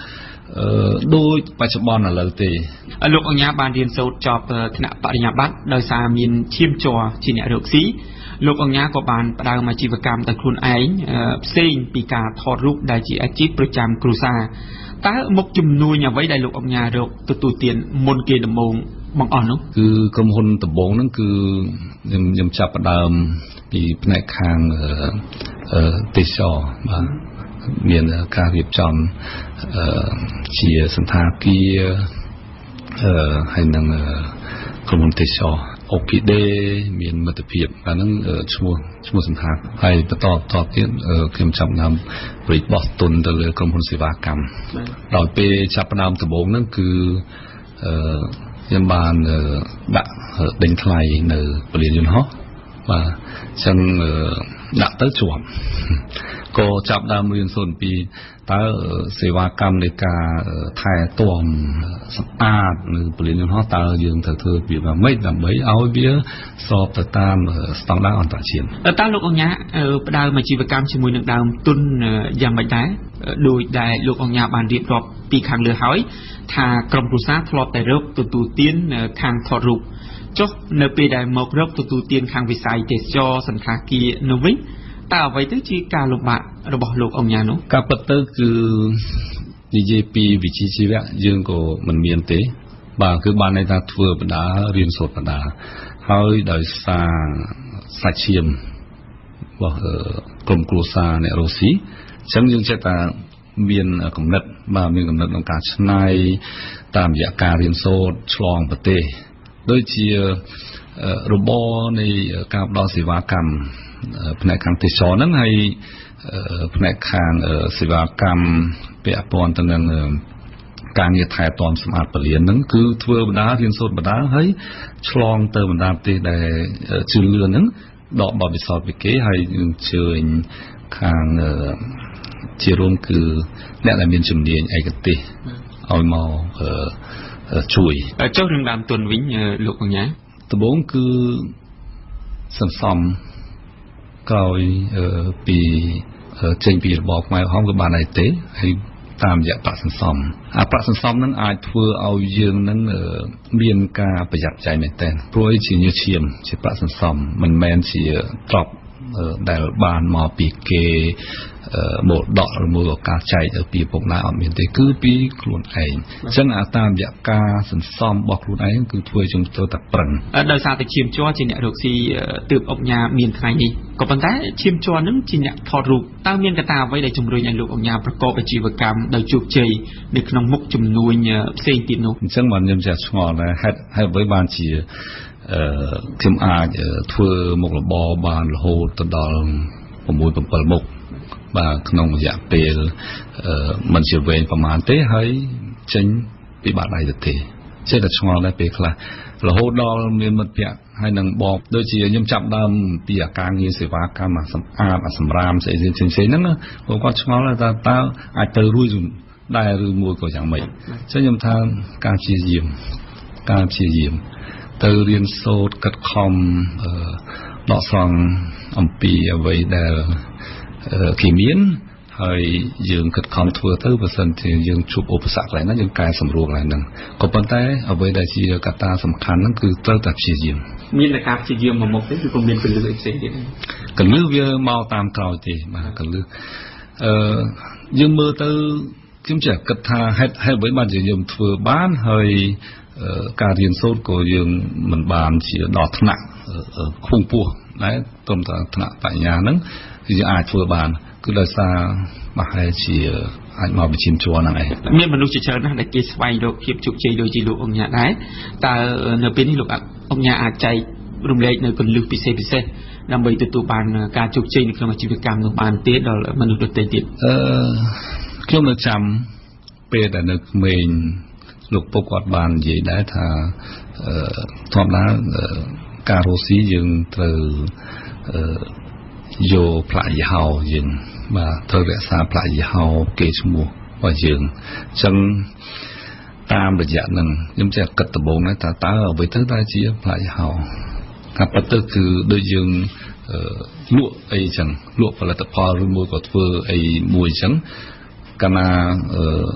អឺដូចបច្ចុប្បន្នឥឡូវទេលោកអញ្ញាបានរៀនសូត្រចប់ថ្នាក់បរិញ្ញាបត្រដោយសារមានឈាមជ័រជាអ្នករកស៊ីលោកអញ្ញាក៏បានផ្ដើមអាជីវកម្មដោយខ្លួនឯងផ្សេងពីការថតរូបដែលជាអាជីពប្រចាំគ្រួសារតើមុខជំនួញអ្វីដែលលោកអញ្ញារកទទួលទានមុនគេដំបូងបងអស់នោះគឺក្រុមហ៊ុនដំបូងហ្នឹងគឺខ្ញុំខ្ញុំចាប់ផ្ដើមពីផ្នែកខាងអឺទេសចរបាទមានការរៀបចំអឺជាសន្តាគារអឺហើយនឹងក្រុមហ៊ុនទេសចរអូគីដេមានមិត្តភាពអាហ្នឹងឈ្មោះឈ្មោះសន្តាហើយបន្តបន្តទៀតខ្ញុំចាប់ដើមរីកបោះទុនទៅលើក្រុមហ៊ុនសេវាកម្មដល់ពេលចាប់ផ្ដើមដំបូងហ្នឹងគឺអឺខ្ញុំបានដាក់ដេញថ្លៃនៅពលានយន្តហោះបាទអញ្ចឹងដាក់ទៅជាប់ក៏ចាប់ដើមរៀនសូត្រពីតើសេវាកម្មនៃការថែទាំសម្អាតនៅពលានយន្តហោះតើយើងត្រូវធ្វើវាយ៉ាងម៉េចដើម្បីឲ្យវាស្របទៅតាមស្តង់ដារអន្តរជាតិតើលោកអញ្ញាផ្ដើមអាជីវកម្មជាមួយនឹងដើមទុនយ៉ាងម៉េចដែរដោយដែលលោកអញ្ញាបានរៀបរាប់ពីខាងលើហើយថាក្រុមគ្រួសារធ្លាប់តែរកទទួលទានខាងថតរូបចុះនៅពេលដែលមករកទទួលទានខាងវិស័យទេសចរសន្តាគារនោះវិញតើអ្វីទៅជាការលំបាករបស់លោកអញ្ញានោះការពិតទៅគឺនិយាយពីវិជ្ជាជីវៈយើងក៏មិនមានទេបាទគឺបានន័យថាធ្វើបណ្ដារៀនសូត្របណ្ដាហើយដោយសារសាច់ឈាមរបស់ក្រុមគ្រួសារអ្នករស់ស៊ីអញ្ចឹងយើងចេះតែមានគំនិតបាទមានគំនិតក្នុងការច្នៃតាមរយៈការរៀនសូត្រឆ្លងប្រទេសដូចជារបរនៃការផ្ដល់សេវាកម្មផ្នែកខាងទេសចរហ្នឹងហើយផ្នែកខាងសេវាកម្មពាក់ព័ន្ធទៅនឹងការងារថែទាំសម្អាតពលានហ្នឹងគឺធ្វើបណ្ដារៀនសូត្របណ្ដាហើយឆ្លងទៅបណ្ដាប្រទេសដែលជឿនលឿនហ្នឹងដកបទពិសោធន៍ពីគេហើយយើងជឿញខាងជារួមគឺអ្នកដែលមានជំនាញឯកទេសឲ្យមកជួយចុះរឿងដើមទុនវិញលោកអញ្ញាដំបូងគឺសន្សំក្រោយពីចេញពីរបបខ្មែរក្រហមក៏បានដែរទេហើយតាមរយៈប្រាក់សន្សំអាប្រាក់សន្សំហ្នឹងអាចធ្វើឲ្យយើងហ្នឹងមានការប្រយ័ត្នប្រយែងមែនទែនព្រោះឯជាញើសឈាមជាប្រាក់សន្សំមិនមែនជាទ្រព្យដែលបានមកពីគេមរតកឬមួយក៏ការចែកទៅពីពុកណាអត់មានទេគឺពីខ្លួនឯងអញ្ចឹងអាតាមរយៈការសន្សំរបស់ខ្លួនឯងគឺធ្វើយើងត្រូវតែប្រឹងដោយសារតែឈាមជ័រជាអ្នករកស៊ីទើបអុកញ៉ាមានថ្ងៃនេះក៏ប៉ុន្តែឈាមជ័រនឹងជាអ្នកថតរូបតើមានកត្តាអ្វីដែលជំរុញឲ្យលោកអុកញ៉ាប្រកបអាជីវកម្មដោយជោគជ័យនៅក្នុងមុខជំនួញផ្សេងទៀតនោះអញ្ចឹងបានខ្ញុំចេះឆ្ងល់ដែរហេតុហេតុអ្វីបានជាអឺខ្ញុំអាចធ្វើមុខរបរបានរហូតទៅដល់6 7មុខបាទក្នុងរយៈពេលអឺមិនជាវែងប្រហែលទេហើយចេញពីបាក់ដៃទៅទេចេះតែឆ្ងល់ដែរពេលខ្លះរហូតដល់មានមិត្តភ័ក្តិហើយនឹងបបដូចជាខ្ញុំចាប់ដើមពីអាការងារសេវាកម្មអាសម្អាតអាសម្រាមស្អីៗផ្សេងៗហ្នឹងណាពួកគាត់ឆ្ងល់ថាតើអាចទៅរួចដែរឬមួយក៏យ៉ាងម៉េចអញ្ចឹងខ្ញុំថាការព្យាយាមការព្យាយាមទៅរៀនសូត្រកាត់ខំដកស្រង់អំពីអ្វីដែលគេមានហើយយើងគិតខំធ្វើទៅបើសិនជាយើងជួបឧបសគ្គកន្លែងណាយើងកែសម្រួលកន្លែងហ្នឹងក៏ប៉ុន្តែអ្វីដែលជាកត្តាសំខាន់ហ្នឹងគឺត្រូវតែព្យាយាមមានតែការព្យាយាមមួយមុខទេគឺក៏មានកលឹះផ្សេងទៀតកលឹះវាមកតាមក្រោយទេបាទកលឹះអឺយើងមើលទៅខ្ញុំចេះគិតថាហេតុហេតុអ្វីបានជាយើងធ្វើបានហើយការរៀនសូត្រក៏យើងមិនបានជាដល់ថ្នាក់ខ្ពង់ពោះដែរត្រឹមតែថ្នាក់បញ្ញាហ្នឹងគឺយើងអាចធ្វើបានគឺដោយសារប្រហែលជាអាចមកវិជាជួរហ្នឹងឯងមានមនុស្សជាច្រើនណាស់ដែលគេស្វែងរកភាពជោគជ័យដូចជាលោកអុកញ៉ាដែរតើនៅពេលនេះលោកអុកញ៉ាអាចចែករំលែកនៅគន្លឹះពិសេសពិសេសដើម្បីទទួលបានការជោគជ័យនៅក្នុងអាជីវកម្មនោះបានទេដល់មនុស្សដទៃទៀតអឺខ្ញុំនៅចាំពេលដែលនៅក្មេងលោកពុកគាត់បាននិយាយដែរថាអឺធម្មតាការរស់ស៊ីយើងត្រូវអឺយកផ្លាកយីហោយើងបាទត្រូវរក្សាផ្លាកយីហោគេឈ្មោះរបស់យើងអញ្ចឹងតាមរយៈហ្នឹងខ្ញុំចេះគិតដំបូងដែរថាតើអ្វីទៅដែលជាផ្លាកយីហោថាពិតទៅគឺដូចយើងលក់អីចឹងលក់ផលិតផលឬមួយក៏ធ្វើអីមួយចឹងកាលណា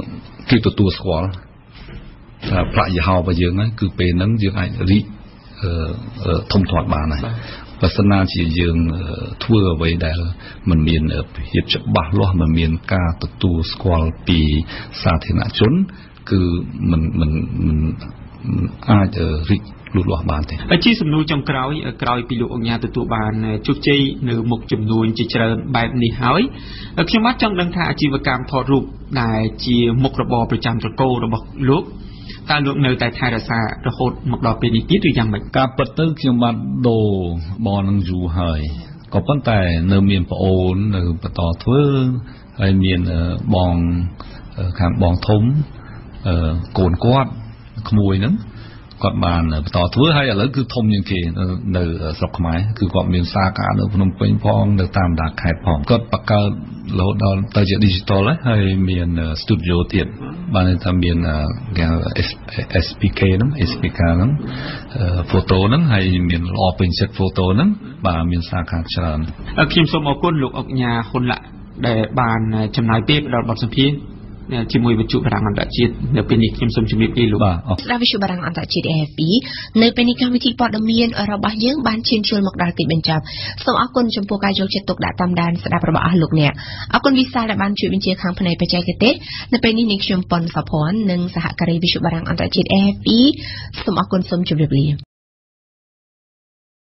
គេទទួលស្គាល់ថាប្រាក់យីហោរបស់យើងហ្នឹងគឺពេលហ្នឹងយើងអាចរីកធំធាត់បានហើយបើសិនណាជាយើងធ្វើអ្វីដែលมันមានភាពច្បាស់លាស់มันមានការទទួលស្គាល់ពីសាធារណជនគឺมันมันมันអាចរីកលូតលាស់បានទេជាសំណួរចុងក្រោយក្រោយពីលោកអង្គញាទទួលបានជោគជ័យនៅមុខចំនួនជាច្រើនបែបនេះហើយខ្ញុំបាទចង់ដឹងថាអាជីវកម្មថតរូបដែលជាមុខរបរប្រចាំត្រកូលរបស់លោកតើលោកនៅតែថែរក្សារហូតមកដល់ពេលនេះទៀតឬយ៉ាងម៉េចការពិតទៅខ្ញុំបាទដូរបននឹងយូរហើយក៏ប៉ុន្តែនៅមានប្អូននៅបន្តធ្វើហើយមានបងខាងបងធំកូនគាត់ក្មួយហ្នឹងគាត់បានបន្តធ្វើហើយឥឡូវគឺធំជាងគេនៅស្រុកខ្មែរគឺគាត់មានសាខានៅភ្នំពេញផងនៅតាមបណ្ដាខេត្តផងគាត់បង្កើតរហូតដល់ទៅជា digital ហើយមាន studio ទៀតបានថាមានគេ เอส พี เค ហ្នឹង เอส พี เค ហ្នឹង photo ហ្នឹងហើយមានល្អពេញចិត្ត photo ហ្នឹងបាទមានសាខាច្រើនខ្ញុំសូមអរគុណលោកអង្គញាហ៊ុនឡាក់ដែលបានចំណាយពេលផ្ដល់បទសម្ភាសន៍ជាមួយវិទ្យុបារាំងអន្តរជាតិនៅពេលនេះខ្ញុំសូមជម្រាបលាលោកបាទស្ដាប់វិទ្យុបារាំងអន្តរជាតិ เอ เอฟ พี នៅពេលនេះកម្មវិធីព័ត៌មានរបស់យើងបានឈានចូលមកដល់ទីបញ្ចប់សូមអរគុណចំពោះការយកចិត្តទុកដាក់តាមដានស្ដាប់របស់អស់លោកអ្នកអរគុណវិសាលដែលបានជួយបញ្ជាខាងផ្នែកបច្ចេកទេសនៅពេលនេះនាងខ្ញុំប៉ុនសុភ័ណ្ឌនិងសហការីវិទ្យុបារាំងអន្តរជាតិ เอ เอฟ พี សូមអរគុណសូមជម្រាបលា